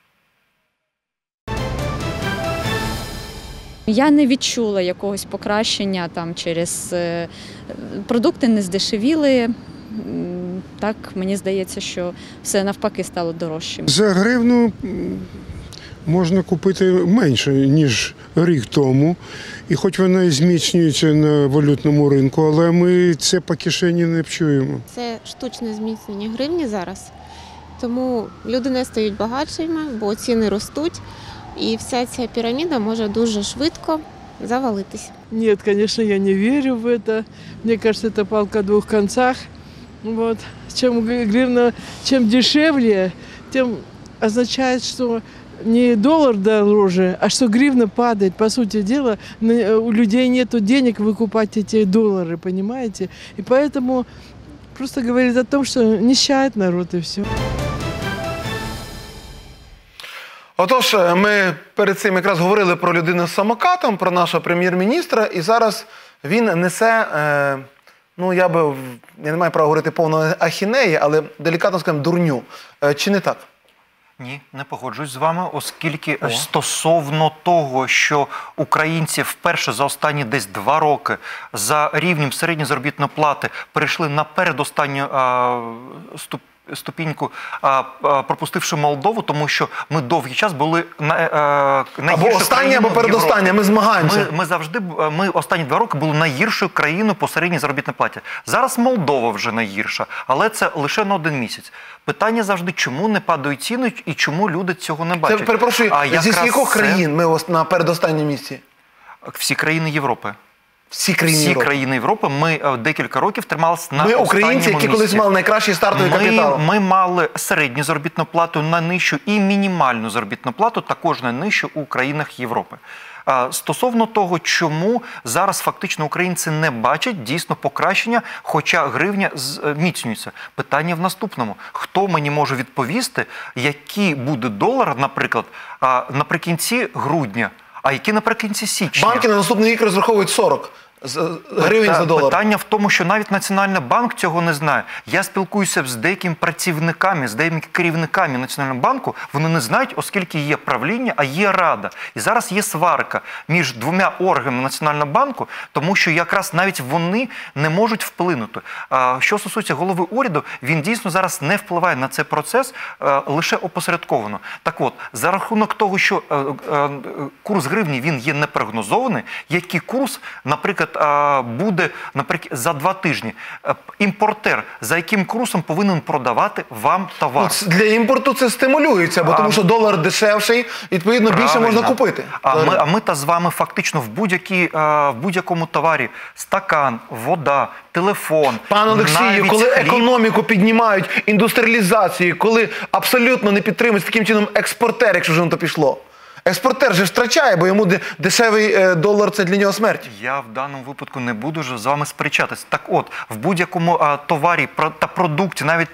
Я не відчула якогось покращення там через продукти не здешевіли. Так, мені здається, що все навпаки стало дорожчим. За гривну можна купити менше, ніж рік тому. І хоч вона і зміцнюється на валютному ринку, але ми це по кишені не чуємо. Це штучне зміцнення гривні зараз. Тому люди не стають багатшими, бо ціни ростуть. і вся ця піраміда може дуже швидко завалитись. Нет, конечно, я не верю в это. Мне кажется, это палка о двух концах. Вот. Чем дешевле, тем означает, что не доллар дороже, а что гривна падает. По сути дела, у людей нет денег выкупать эти доллары, понимаете? И поэтому просто говорит о том, что нищает народ и все. Отож, ми перед цим якраз говорили про людину з самокатом, про нашого прем'єр-міністра, і зараз він несе, я не маю права говорити повної ахінеї, але делікатно скажемо, дурню. Чи не так? Ні, не погоджуюсь з вами, оскільки стосовно того, що українці вперше за останні десь 2 роки за рівнем середньої заробітної плати перейшли на передостанню ступіньку, пропустивши Молдову, тому що ми довгий час були або останні, або передостанні, ми змагаємося. Ми останні 2 роки були найгіршою країною по середній заробітній платі. Зараз Молдова вже найгірша, але це лише на 1 місяць. Питання завжди, чому не падають ціни і чому люди цього не бачать. Це, перепрошую, зі скількох країн ми на передостанньому місці? Всі країни Європи. Всі країни Європи. Ми декілька років трималися на останньому місці. Ми українці, які колись мали найкращий стартовий капітал. Ми мали середню заробітну плату найнижчу і мінімальну заробітну плату також найнижчу у країнах Європи. Стосовно того, чому зараз фактично українці не бачать дійсно покращення, хоча гривня зміцнюється. Питання в наступному. Хто мені може відповісти, який буде долар, наприклад, наприкінці грудня, а які наприкінці січня? Банки на наступний рік розраховують 40 гривень за долар. Питання в тому, що навіть Національний банк цього не знає. Я спілкуюся з деякими працівниками, з деякими керівниками Національного банку. Вони не знають, оскільки є правління, а є рада. І зараз є сварка між 2 органами Національного банку, тому що якраз навіть вони не можуть вплинути. Що стосується голови уряду, він дійсно зараз не впливає на цей процес, лише опосередковано. Так от, за рахунок того, що курс гривні він є непрогнозований, який курс, наприклад, буде за 2 тижні. Імпортер за яким курсом повинен продавати вам товар? Для імпорту це стимулюється, бо тому що долар дешевший, відповідно більше можна купити. А ми та з вами фактично в будь-якому товарі стакан, вода, телефон. Пане Олексію, коли економіку піднімають, індустріалізацію, коли абсолютно не підтримують таким чином експортер, якщо вже на то пішло. Експортер же втрачає, бо йому дешевий долар – це для нього смерть. Я в даному випадку не буду з вами сперечатись. Так от, в будь-якому товарі та продукті, навіть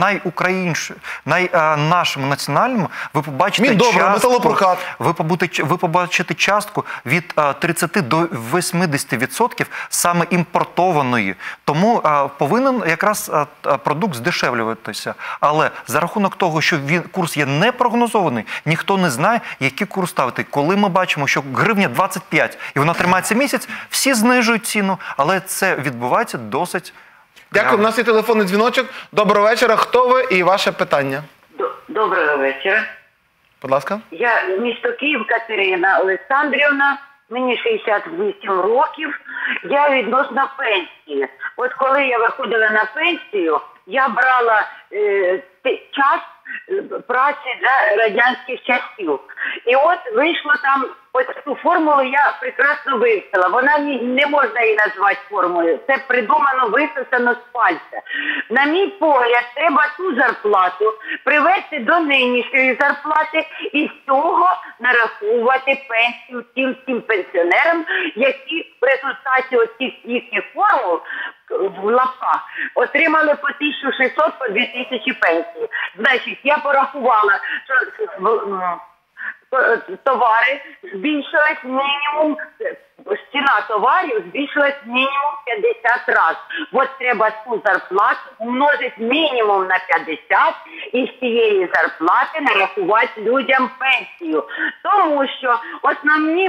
нашому національному, ви побачите металопрокат. Ви побачите частку від 30 до 80% саме імпортованої. Тому повинен якраз продукт здешевлюватися. Але за рахунок того, що курс є непрогнозований, ніхто не знає, який курс ставити. Коли ми бачимо, що гривня 25 і вона тримається місяць, всі знижують ціну, але це відбувається досить... Дякую, у нас є телефонний дзвіночок. Доброго вечора. Хто ви і ваше питання? Доброго вечора. Будь ласка. Я місто Київ, Катерина Олександрівна, мені 68 років, я відносно пенсії. От коли я виходила на пенсію, я брала час праці за радянських часів. І от вийшло там, цю формулу я прекрасно вивчила. Вона не можна її назвати формулою. Це придумано, висосано з пальця. На мій погляд, треба цю зарплату привести до нинішньої зарплати і з цього нараховувати пенсію тим пенсіонерам, які в результаті оцих їхніх формул в лапках отримали по 1600, по 2000 пенсії. Значить, я порахувала, що товари збільшилась мінімум, ціна товарів збільшилась мінімум 50 разів. От треба цю зарплату умножити мінімум на 50 і з цієї зарплати нарахувати людям пенсію. Тому що основні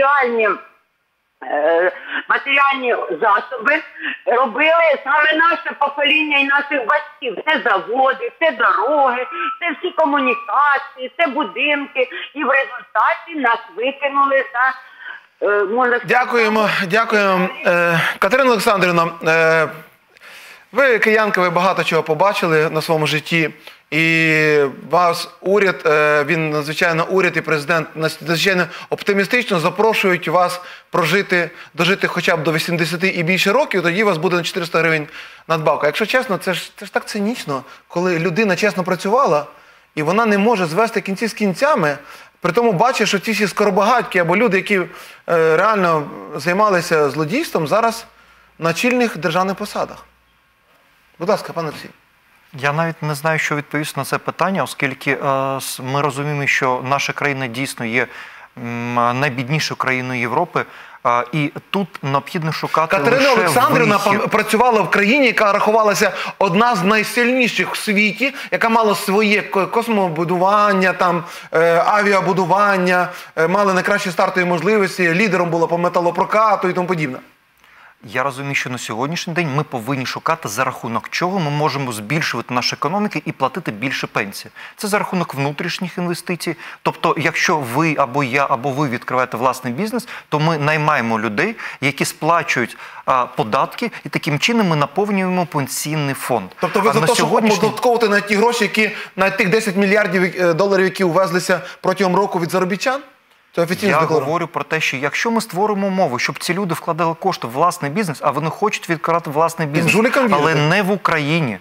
матеріальні засоби робили саме наше покоління і наших батьків. Це заводи, це дороги, це всі комунікації, це будинки. І в результаті нас викинули за... Дякуємо. Катерина Олександрівна, ви киянка, ви багато чого побачили на своєму житті. І вас уряд, він надзвичайно уряд і президент надзвичайно оптимістично запрошують вас дожити хоча б до 80 і більше років, тоді у вас буде на 400 гривень надбавка. Якщо чесно, це ж так цинічно, коли людина чесно працювала, і вона не може звести кінці з кінцями, при тому бачить, що ці всі скоробагатьки або люди, які реально займалися злодійством, зараз на чільних державних посадах. Будь ласка, пане Олексій. Я навіть не знаю, що відповісти на це питання, оскільки ми розуміємо, що наша країна дійсно є найбіднішою країною Європи, і тут необхідно шукати Катерина лише Олександрівна вихід. працювала в країні, яка рахувалася одна з найсильніших в світі, яка мала своє космобудування, там, авіабудування, мала найкращі стартові можливості, лідером була по металопрокату і тому подібне. Я розумію, що на сьогоднішній день ми повинні шукати, за рахунок чого ми можемо збільшувати нашу економіку і платити більше пенсії. Це за рахунок внутрішніх інвестицій. Тобто, якщо ви або я, або ви відкриваєте власний бізнес, то ми наймаємо людей, які сплачують податки, і таким чином ми наповнюємо пенсійний фонд. Тобто ви за те, щоб оподатковувати на ті гроші, на тих 10 мільярдів доларів, які увезлися протягом року від заробітчан? Я говорю про те, що якщо ми створимо умови, щоб ці люди вкладали кошти в власний бізнес, а вони хочуть відкривати власний бізнес, але не в Україні.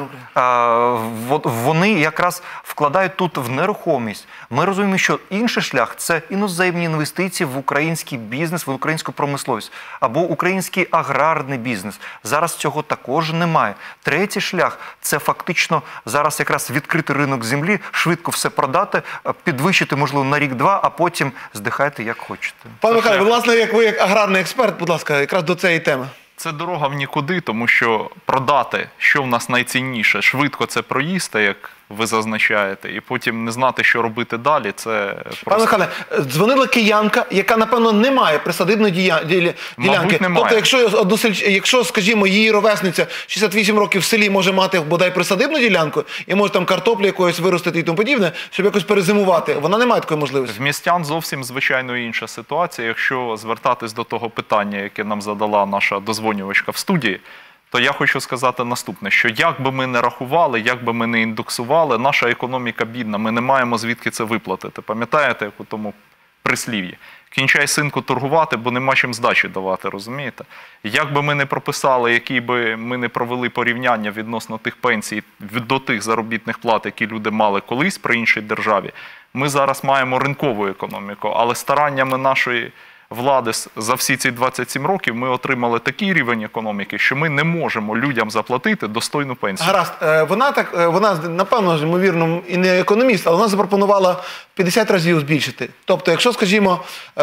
Вони якраз вкладають тут в нерухомість. Ми розуміємо, що інший шлях – це іноземні інвестиції в український бізнес, в українську промисловість, або український аграрний бізнес. Зараз цього також немає. Третій шлях – це фактично зараз якраз відкрити ринок землі, швидко все продати, підвищити, можливо, на рік-два, а потім здихайте, як хочете. Пане Михайло, власне, як ви як аграрний експерт, будь ласка, якраз до цієї теми. Це дорога в нікуди, тому що продати, що в нас найцінніше, швидко це проїсти, як ви зазначаєте, і потім не знати, що робити далі, це просто... Пане Михайле, дзвонила киянка, яка, напевно, не має присадибної ділянки. Мабуть, немає. Тобто, якщо, скажімо, її ровесниця 68 років в селі може мати, бодай, присадибну ділянку, і може там картоплю якоюсь виростити і тому подібне, щоб якось перезимувати, вона не має такої можливості. В містян зовсім, звичайно, інша ситуація. Якщо звертатись до того питання, яке нам задала наша дозвонювачка в студії, то я хочу сказати наступне, що як би ми не рахували, як би ми не індексували, наша економіка бідна, ми не маємо звідки це виплатити. Пам'ятаєте, як у тому прислів'ї? Кінчай, синку, торгувати, бо нема чим здачі давати, розумієте? Як би ми не прописали, які би ми не провели порівняння відносно тих пенсій, до тих заробітних плат, які люди мали колись при іншій державі, ми зараз маємо ринкову економіку, але стараннями нашої влади за всі ці 27 років ми отримали такий рівень економіки, що ми не можемо людям заплатити достойну пенсію. Гаразд. Вона, напевно, ймовірно, і не економіст, але вона запропонувала 50 разів збільшити. Тобто, якщо, скажімо,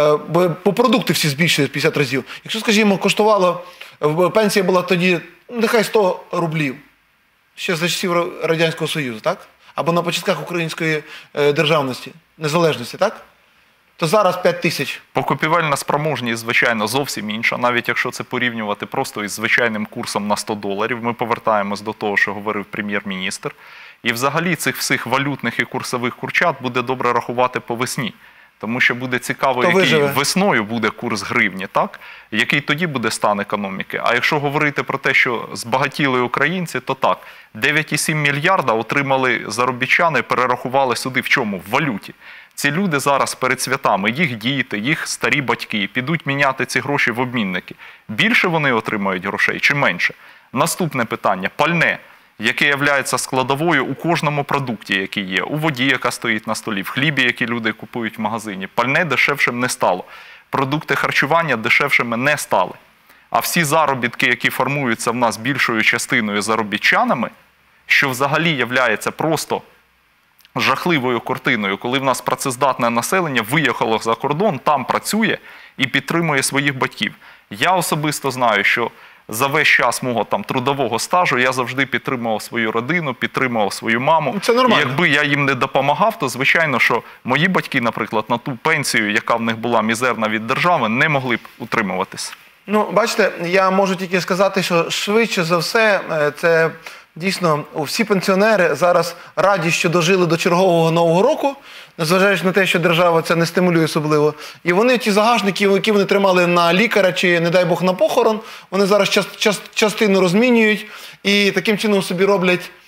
по продукти всі збільшили 50 разів, якщо, скажімо, коштувало, пенсія була тоді, нехай 100 рублів, ще за часів Радянського Союзу, так? Або на початках української державності, незалежності, так? То зараз 5 тисяч. Покупівельна спроможність, звичайно, зовсім інша. Навіть якщо це порівнювати просто із звичайним курсом на $100, ми повертаємось до того, що говорив прем'єр-міністр. І взагалі цих всіх валютних і курсових курчат буде добре рахувати по весні. Тому що буде цікаво, який весною буде курс гривні, так? Який тоді буде стан економіки. А якщо говорити про те, що збагатіли українці, то так. 9,7 мільярда отримали заробітчани, перерахували сюди в чому? В валюті. Ці люди зараз перед святами, їх діти, їх старі батьки підуть міняти ці гроші в обмінники. Більше вони отримають грошей чи менше? Наступне питання – пальне, яке є складовою у кожному продукті, який є. У воді, яка стоїть на столі, в хлібі, який люди купують в магазині. Пальне дешевшим не стало. Продукти харчування дешевшими не стали. А всі заробітки, які формуються в нас більшою частиною заробітчанами, що взагалі являється просто жахливою картиною, коли в нас працездатне населення виїхало за кордон, там працює і підтримує своїх батьків. Я особисто знаю, що за весь час мого трудового стажу я завжди підтримував свою родину, підтримував свою маму. Це нормально. І якби я їм не допомагав, то звичайно, що мої батьки, наприклад, на ту пенсію, яка в них була мізерна від держави, не могли б утримуватись. Ну, бачите, я можу тільки сказати, що швидше за все це... Дійсно, всі пенсіонери зараз раді, що дожили до чергового Нового року, незважаючи на те, що держава це не стимулює особливо. І вони, ті загашники, які вони тримали на лікаря чи, не дай Бог, на похорон, вони зараз частину розмінюють і таким чином собі роблять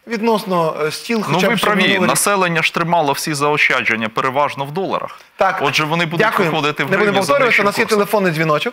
відносно стіл, хоча б... ви праві, населення ж тримало всі заощадження переважно в доларах. Так. Отже, вони будуть виходити в гривні. Не будемо повторювати, у нас є телефонний дзвіночок.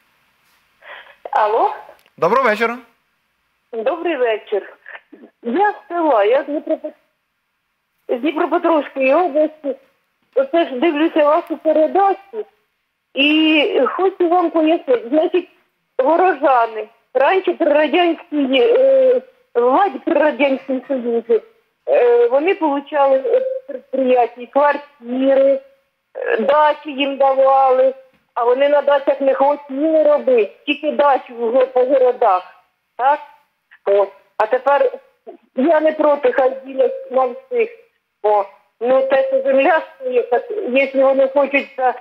Алло. Доброго вечора. Добрий вечір. Я з села, я з Дніпропетровської області. Оце ж дивлюся вашу передачу і хочу вам пояснити. Значить, горожани раніше при радянській владі, при Радянському Союзі, вони отримали підприємства, квартири, дачі їм давали, а вони на дачах не хотіли робити, тільки дачі по городах. Так? О. А тепер я не проти, хай ділять на всіх. О. Ну, те, що земля стоїть, якщо вони хочуть за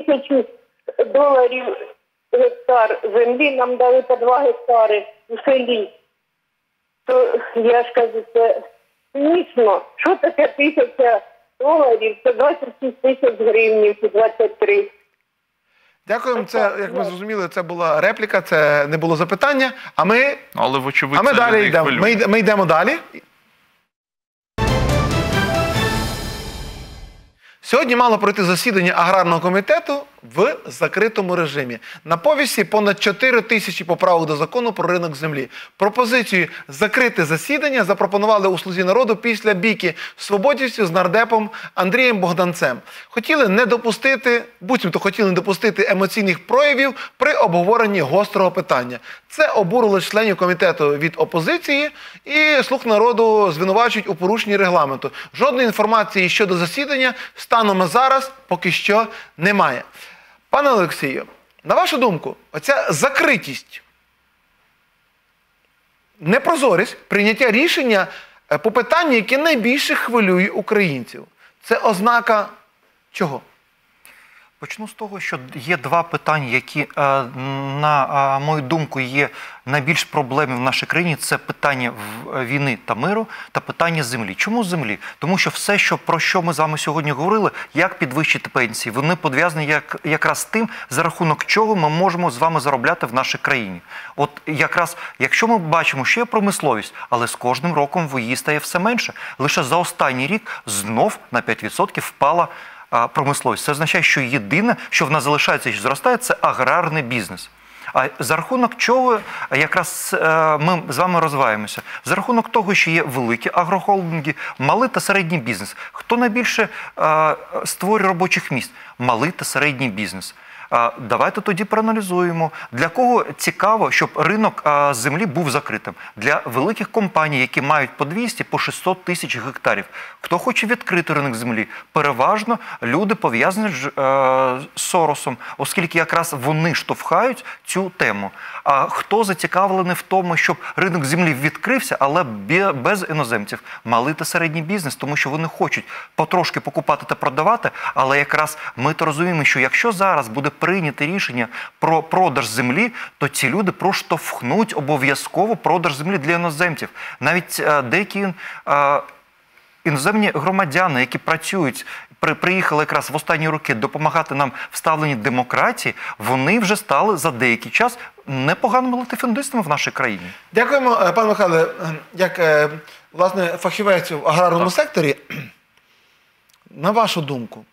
$1000 гектар землі, нам дали по 2 гектари у селі, то я ж кажу, це смішно. Що таке $1000? Це 26 тисяч гривень, чи 23. Дякуємо. Це, як ми зрозуміли, це була репліка, це не було запитання. А ми далі йдемо. Ми йдемо далі. Сьогодні мало пройти засідання аграрного комітету в закритому режимі. На повісті понад 4000 поправок до закону про ринок землі. Пропозицію закрити засідання запропонували у «Слузі народу» після бійки свободівців з нардепом Андрієм Богданцем. Буцімто хотіли не допустити емоційних проявів при обговоренні гострого питання. Це обурило членів комітету від опозиції і «Слуг народу» звинувачують у порушенні регламенту. Жодної інформації щодо засідання станом на зараз поки що немає. Пане Олексію, на вашу думку, оця закритість, непрозорість прийняття рішення по питанню, яке найбільше хвилює українців, це ознака чого? Почну з того, що є 2 питання, які, на мою думку, є найбільш проблемні в нашій країні. Це питання війни та миру та питання землі. Чому землі? Тому що все, про що ми з вами сьогодні говорили, як підвищити пенсії, вони пов'язані якраз з тим, за рахунок чого ми можемо з вами заробляти в нашій країні. От якраз, якщо ми бачимо, що є промисловість, але з кожним роком її стає все менше. Лише за останній рік знов на 5% впала промисловість. Це означає, що єдине, що в нас залишається і зростає, це аграрний бізнес. А за рахунок чого якраз ми з вами розвиваємося? За рахунок того, що є великі агрохолдинги, малий та середній бізнес. Хто найбільше створює робочих місць? Малий та середній бізнес. Давайте тоді проаналізуємо, для кого цікаво, щоб ринок землі був закритим. Для великих компаній, які мають по 200, по 600 тисяч гектарів. Хто хоче відкрити ринок землі? Переважно люди пов'язані з Соросом, оскільки якраз вони штовхають цю тему. А хто зацікавлений в тому, щоб ринок землі відкрився, але без іноземців? Малий та середній бізнес, тому що вони хочуть потрошки покупати та продавати, але якраз ми то розуміємо, що якщо зараз буде прийняти рішення про продаж землі, то ці люди проштовхнуть обов'язково продаж землі для іноземців. Навіть деякі іноземні громадяни, які працюють, приїхали якраз в останні роки допомагати нам в ставленні демократії, вони вже стали за деякий час непоганими латифундистами в нашій країні. Дякуємо, пане Михайле. Як, власне, фахівець в аграрному секторі, на вашу думку,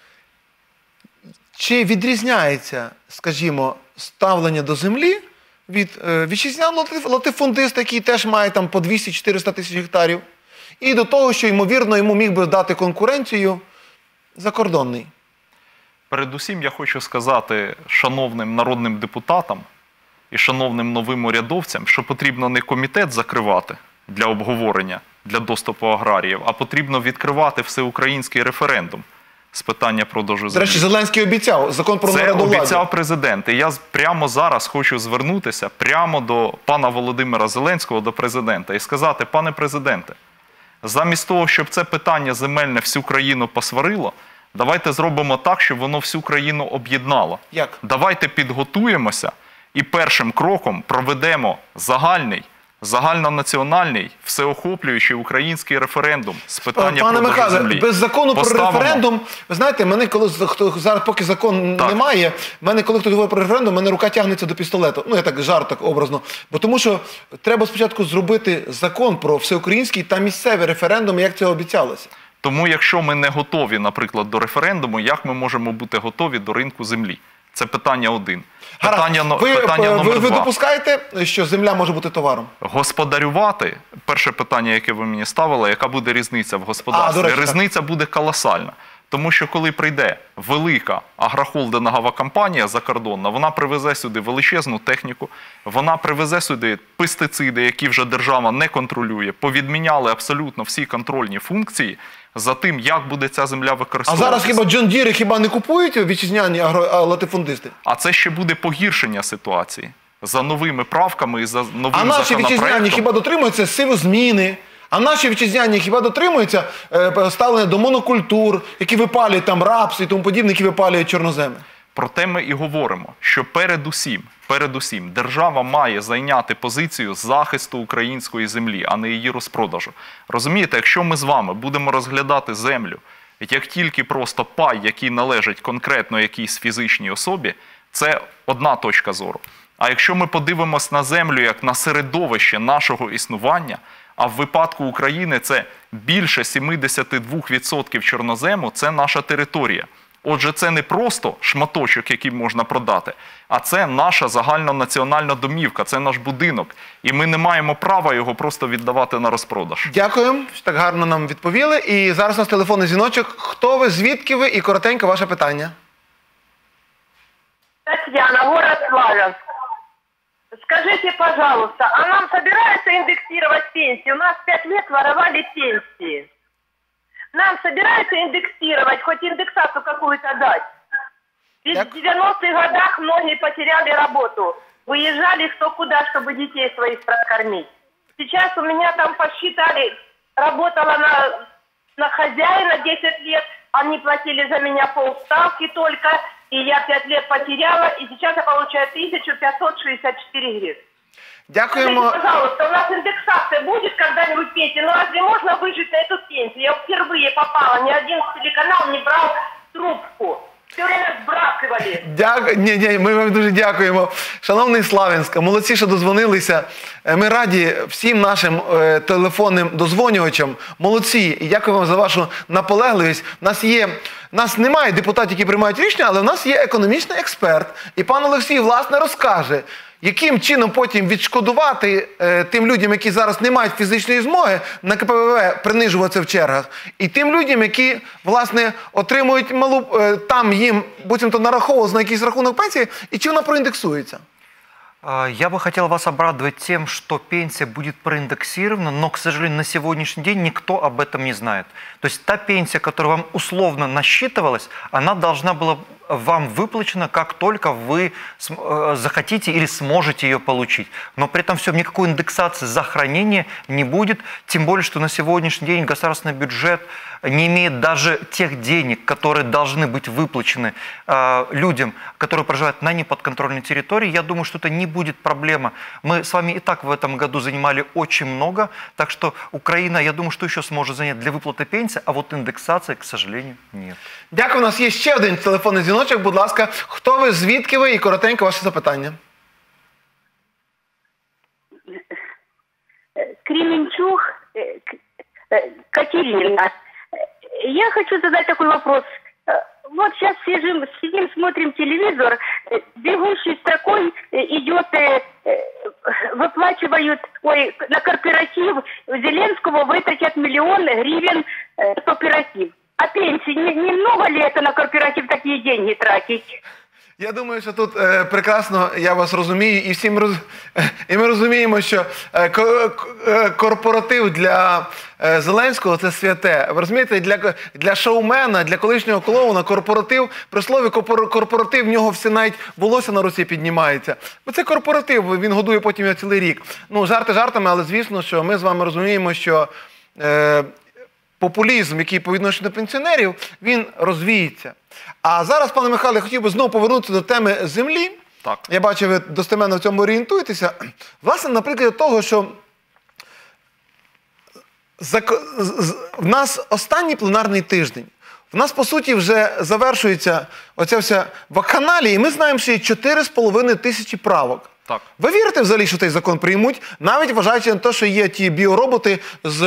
чи відрізняється, скажімо, ставлення до землі від вітчизняного латифундиста, який теж має там по 200-400 тисяч гектарів, і до того, що, ймовірно, йому міг би дати конкуренцію закордонний? Передусім я хочу сказати шановним народним депутатам і шановним новим урядовцям, що потрібно не комітет закривати для обговорення, для доступу аграріїв, а потрібно відкривати всеукраїнський референдум з питання продажу землі. До речі, Зеленський обіцяв закон про народовладдя. Це обіцяв президент. І я прямо зараз хочу звернутися прямо до пана Володимира Зеленського, до президента, і сказати: пане президенте, замість того, щоб це питання земельне всю країну посварило, давайте зробимо так, щоб воно всю країну об'єднало. Як? Давайте підготуємося і першим кроком проведемо загальний загальнонаціональний, всеохоплюючий український референдум з питання Пане продажу Михайле, землі. без закону про референдум, ви знаєте, мене коли зараз поки закон немає, мене коли хтось говорить про референдум, мене рука тягнеться до пістолету. Ну, я так жарт так образно. Бо тому що треба спочатку зробити закон про всеукраїнський та місцеві референдуми, як це обіцялося. Тому якщо ми не готові, наприклад, до референдуму, як ми можемо бути готові до ринку землі? Це питання один. Питання номер Ви два. допускаєте, що земля може бути товаром? Господарювати, перше питання, яке ви мені ставили, яка буде різниця в господарстві? до речі, Різниця буде колосальна. Тому що коли прийде велика агрохолдингова компанія закордонна, вона привезе сюди величезну техніку, вона привезе сюди пестициди, які вже держава не контролює, повідміняли абсолютно всі контрольні функції за тим, як буде ця земля А використовуватися. зараз хіба Джон Діри хіба не купують вітчизняні латифундисти? А це ще буде погіршення ситуації за новими правками і за новим А наші вітчизняні законопроектом. хіба дотримуються сивозміни? А наші вітчизняні хіба дотримуються ставлення до монокультур, які випалюють там рапс і тому подібне, які випалюють чорноземи? Проте ми і говоримо, що передусім держава має зайняти позицію захисту української землі, а не її розпродажу. Розумієте, якщо ми з вами будемо розглядати землю як тільки просто пай, який належить конкретно якійсь фізичній особі, це одна точка зору. А якщо ми подивимось на землю як на середовище нашого існування, а в випадку України це більше 72% чорнозему – це наша територія. Отже, це не просто шматочок, який можна продати, а це наша загальнонаціональна домівка, це наш будинок. І ми не маємо права його просто віддавати на розпродаж. Дякую, що так гарно нам відповіли. І зараз у нас телефонний дзвіночок. Хто ви, звідки ви і коротенько ваше питання. Татьяна, город Славянск. Скажите, пожалуйста, а нам собираются индексировать пенсии? У нас 5 лет воровали пенсии. Нам собираются индексировать, хоть индексацию какую-то дать? Ведь в 90-х годах многие потеряли работу. Выезжали кто куда, чтобы детей своих прокормить. Сейчас у меня там посчитали, работала на хозяина 10 лет, они платили за меня полставки только, и я 5 лет потеряла, и сейчас я получаю 1564 гривны. Дякуємо. Скажите, пожалуйста, у нас индексация будет когда-нибудь пенсии? Ну разве можно выжить на эту пенсию? Я впервые попала, ни один телеканал не брал трубку. Все время сбрасывали. Ні, ми вам дуже дякуємо. Шановний Славянська, молодці, що дозвонилися. Ми раді всім нашим телефонним дозвонювачам. Молодці. І дякую вам за вашу наполегливість. У нас немає депутатів, які приймають рішення, але у нас є економічний експерт. І пан Олексій, власне, розкаже, яким чином потім відшкодувати тим людям, які зараз не мають фізичної змоги на КПВВ принижуватися в чергах, і тим людям, які, власне, отримують малу, там їм буцімто нараховувалось на якийсь рахунок пенсії, і чи вона проіндексується? Я бы хотел вас обрадовать тем, что пенсия будет проиндексирована, но, к сожалению, на сегодняшний день никто об этом не знает. То есть та пенсия, которая вам условно насчитывалась, она должна была вам выплачена, как только вы захотите или сможете ее получить. Но при этом все, никакой индексации за хранение не будет, тем более, что на сегодняшний день государственный бюджет не имеет даже тех денег, которые должны быть выплачены людям, которые проживают на неподконтрольной территории. Я думаю, что это не будет проблема. Мы с вами и так в этом году занимали очень много, так что Украина, я думаю, что еще сможет занять для выплаты пенсии, а вот индексации, к сожалению, нет. Дякую, у нас є ще один телефонний дзвіночок. Будь ласка, хто ви, звідки ви і коротенько ваше запитання. Кременчуг, Катерина. Я хочу задать такой вопрос. Вот сейчас сидим, смотрим телевизор, бегущей строкой идет, выплачивают, на корпоратив Зеленского вытратят 1 000 000 гривен корпоратив. А пенсии, немного ли это на корпоратив такие деньги тратить? Я думаю, що тут прекрасно, я вас розумію, і ми розуміємо, що корпоратив для Зеленського – це святе. Ви розумієте, для шоумена, для колишнього клоуна корпоратив, при слові корпоратив, в нього все навіть волосся на руці піднімається. Бо це корпоратив, він годує потім його цілий рік. Ну, жарти жартами, але звісно, що ми з вами розуміємо, що популізм, який по відношенню до пенсіонерів, він розвіється. А зараз, пане Михайло, я хотів би знову повернутися до теми землі. Так. Я бачу, ви достеменно в цьому орієнтуєтеся. Власне, наприклад, того, що В нас останній пленарний тиждень. В нас, по суті, вже завершується оця вся вакханалія, і ми знаємо, що є 4,5 тисячі правок. Так. Ви вірите взагалі, що цей закон приймуть, навіть вважаючи на те, що є ті біороботи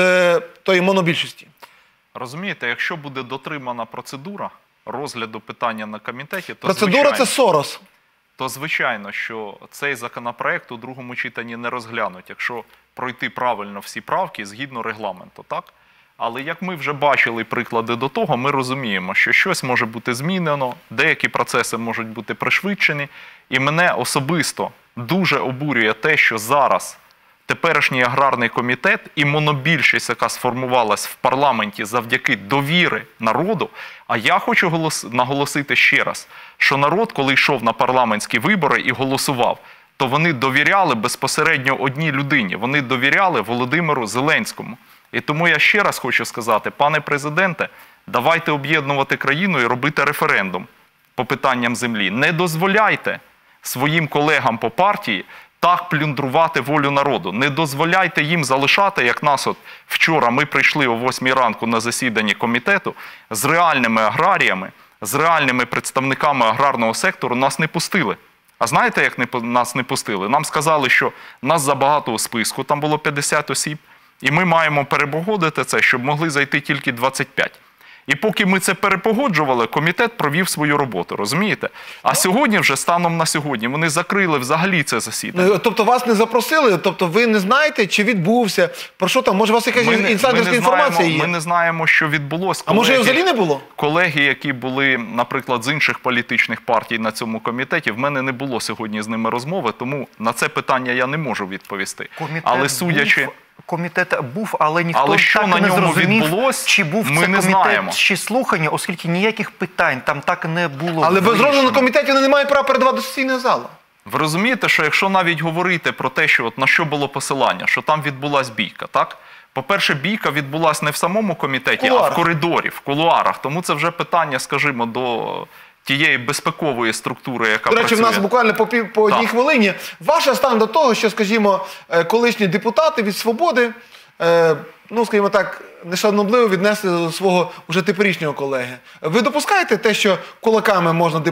з тої монобільшості? Розумієте, якщо буде дотримана процедура розгляду питання на комітеті, то процедура – це Сорос. То звичайно, що цей законопроект у другому читанні не розглянуть, якщо пройти правильно всі правки згідно регламенту, так? Але як ми вже бачили приклади до того, ми розуміємо, що щось може бути змінено, деякі процеси можуть бути пришвидшені. І мене особисто дуже обурює те, що зараз теперішній аграрний комітет і монобільшість, яка сформувалась в парламенті завдяки довіри народу, а я хочу наголосити ще раз, що народ, коли йшов на парламентські вибори і голосував, то вони довіряли безпосередньо одній людині, вони довіряли Володимиру Зеленському. І тому я ще раз хочу сказати, пане президенте, давайте об'єднувати країну і робити референдум по питанням землі. Не дозволяйте своїм колегам по партії так плюндрувати волю народу. Не дозволяйте їм залишати, як нас от вчора ми прийшли о 8 ранку на засіданні комітету, з реальними аграріями, з реальними представниками аграрного сектору нас не пустили. А знаєте, як нас не пустили? Нам сказали, що нас забагато у списку, там було 50 осіб, і ми маємо перепогодити це, щоб могли зайти тільки 25. І поки ми це перепогоджували, комітет провів свою роботу, розумієте? А сьогодні вже, станом на сьогодні, вони закрили взагалі це засідання. Тобто вас не запросили? Тобто ви не знаєте, чи відбувся? Про що там? Може, у вас якась інсайдерська інформація є? Ми не знаємо, що відбулося. А може, взагалі не було? Колеги, які були, наприклад, з інших політичних партій на цьому комітеті, в мене не було сьогодні з ними розмови, тому на це питання я не можу відповісти. Але судячи... Комітет був, але ніхто так і не зрозумів, чи був це комітет, чи слухання, оскільки ніяких питань там так не було. Але без розгляду на комітеті вони не мають права передавати до сесійної зали. Ви розумієте, що якщо навіть говорити про те, що от на що було посилання, що там відбулась бійка, так? По-перше, бійка відбулась не в самому комітеті, а в коридорі, в кулуарах. Тому це вже питання, скажімо, до тієї безпекової структури, яка працює. До речі, в нас буквально по одній хвилині. Ваше стан до того, що, скажімо, колишні депутати від «Свободи», ну, скажімо так, нешанобливо віднесли до свого вже теперішнього колеги. Ви допускаєте те, що кулаками можна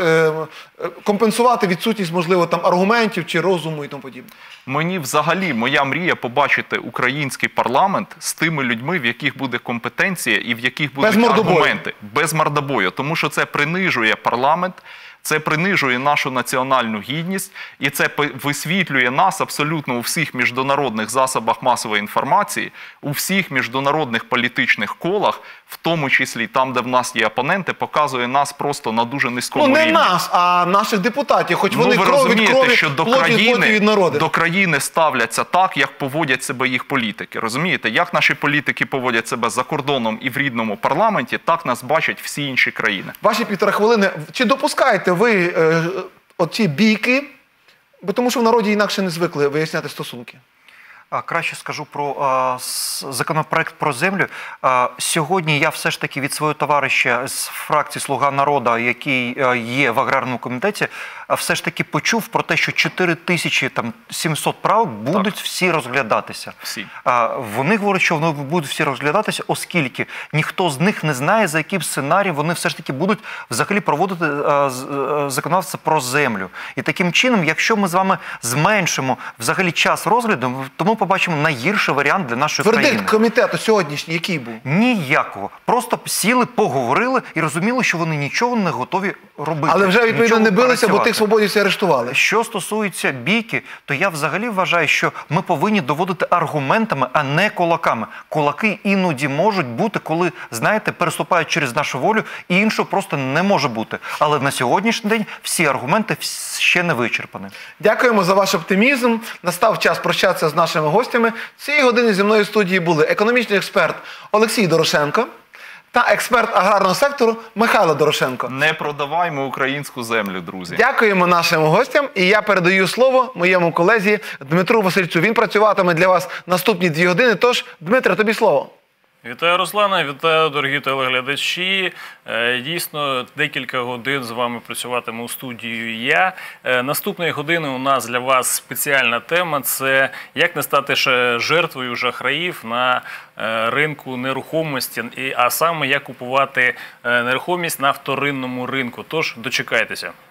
компенсувати відсутність, можливо, там аргументів чи розуму і тому подібне? Мені взагалі, моя мрія побачити український парламент з тими людьми, в яких буде компетенція і в яких будуть аргументи. Без мордобою. Тому що це принижує парламент, це принижує нашу національну гідність і це висвітлює нас абсолютно у всіх міжнародних засобах масової інформації, у всіх міжнародних політичних колах, в тому числі там, де в нас є опоненти, показує нас просто на дуже низькому рівні. Ну не нас, а наших депутатів, хоч вони кров від крові, що плоті від народу. До країни ставляться так, як поводять себе їх політики. Розумієте? Як наші політики поводять себе за кордоном і в рідному парламенті, так нас бачать всі інші країни. Ваші 1,5 хвилини. Чи допускаєте ви оці бійки? Бо тому що в народі інакше не звикли виясняти стосунки. Краще скажу про законопроект про землю. Сьогодні я все ж таки від свого товариша з фракції «Слуга народу», який є в аграрному комітеті, все ж таки почув про те, що 4700 правок будуть всі розглядатися. Вони говорять, що вони будуть всі розглядатися, оскільки ніхто з них не знає, за яким сценарієм вони все ж таки будуть взагалі проводити законодавство про землю. І таким чином, якщо ми з вами зменшимо взагалі час розгляду, то ми побачимо найгірший варіант для нашої країни. Вердикт комітету сьогоднішній який був? Ніякого. Просто сіли, поговорили і розуміли, що вони нічого не готові робити. Але вже, відповідно, не билися, бо тих свободівців арештували. Що стосується бійки, то я взагалі вважаю, що ми повинні доводити аргументами, а не кулаками. Кулаки іноді можуть бути, коли, знаєте, переступають через нашу волю, і іншого просто не може бути. Але на сьогоднішній день всі аргументи ще не вичерпані. Дякуємо за ваш оптимізм. Настав час прощатися з нашими гостями. Цієї години зі мною в студії були економічний експерт Олексій Дорошенко та експерт аграрного сектору Михайло Дорошенко. Не продаваймо українську землю, друзі. Дякуємо нашим гостям. І я передаю слово моєму колезі Дмитру Васильцю. Він працюватиме для вас наступні 2 години. Тож, Дмитре, тобі слово. Вітаю, Руслане, вітаю, дорогі телеглядачі. Дійсно, декілька годин з вами працюватиму у студії я. Наступної години у нас для вас спеціальна тема – це як не стати жертвою шахраїв на ринку нерухомості, а саме як купувати нерухомість на вторинному ринку. Тож дочекайтеся.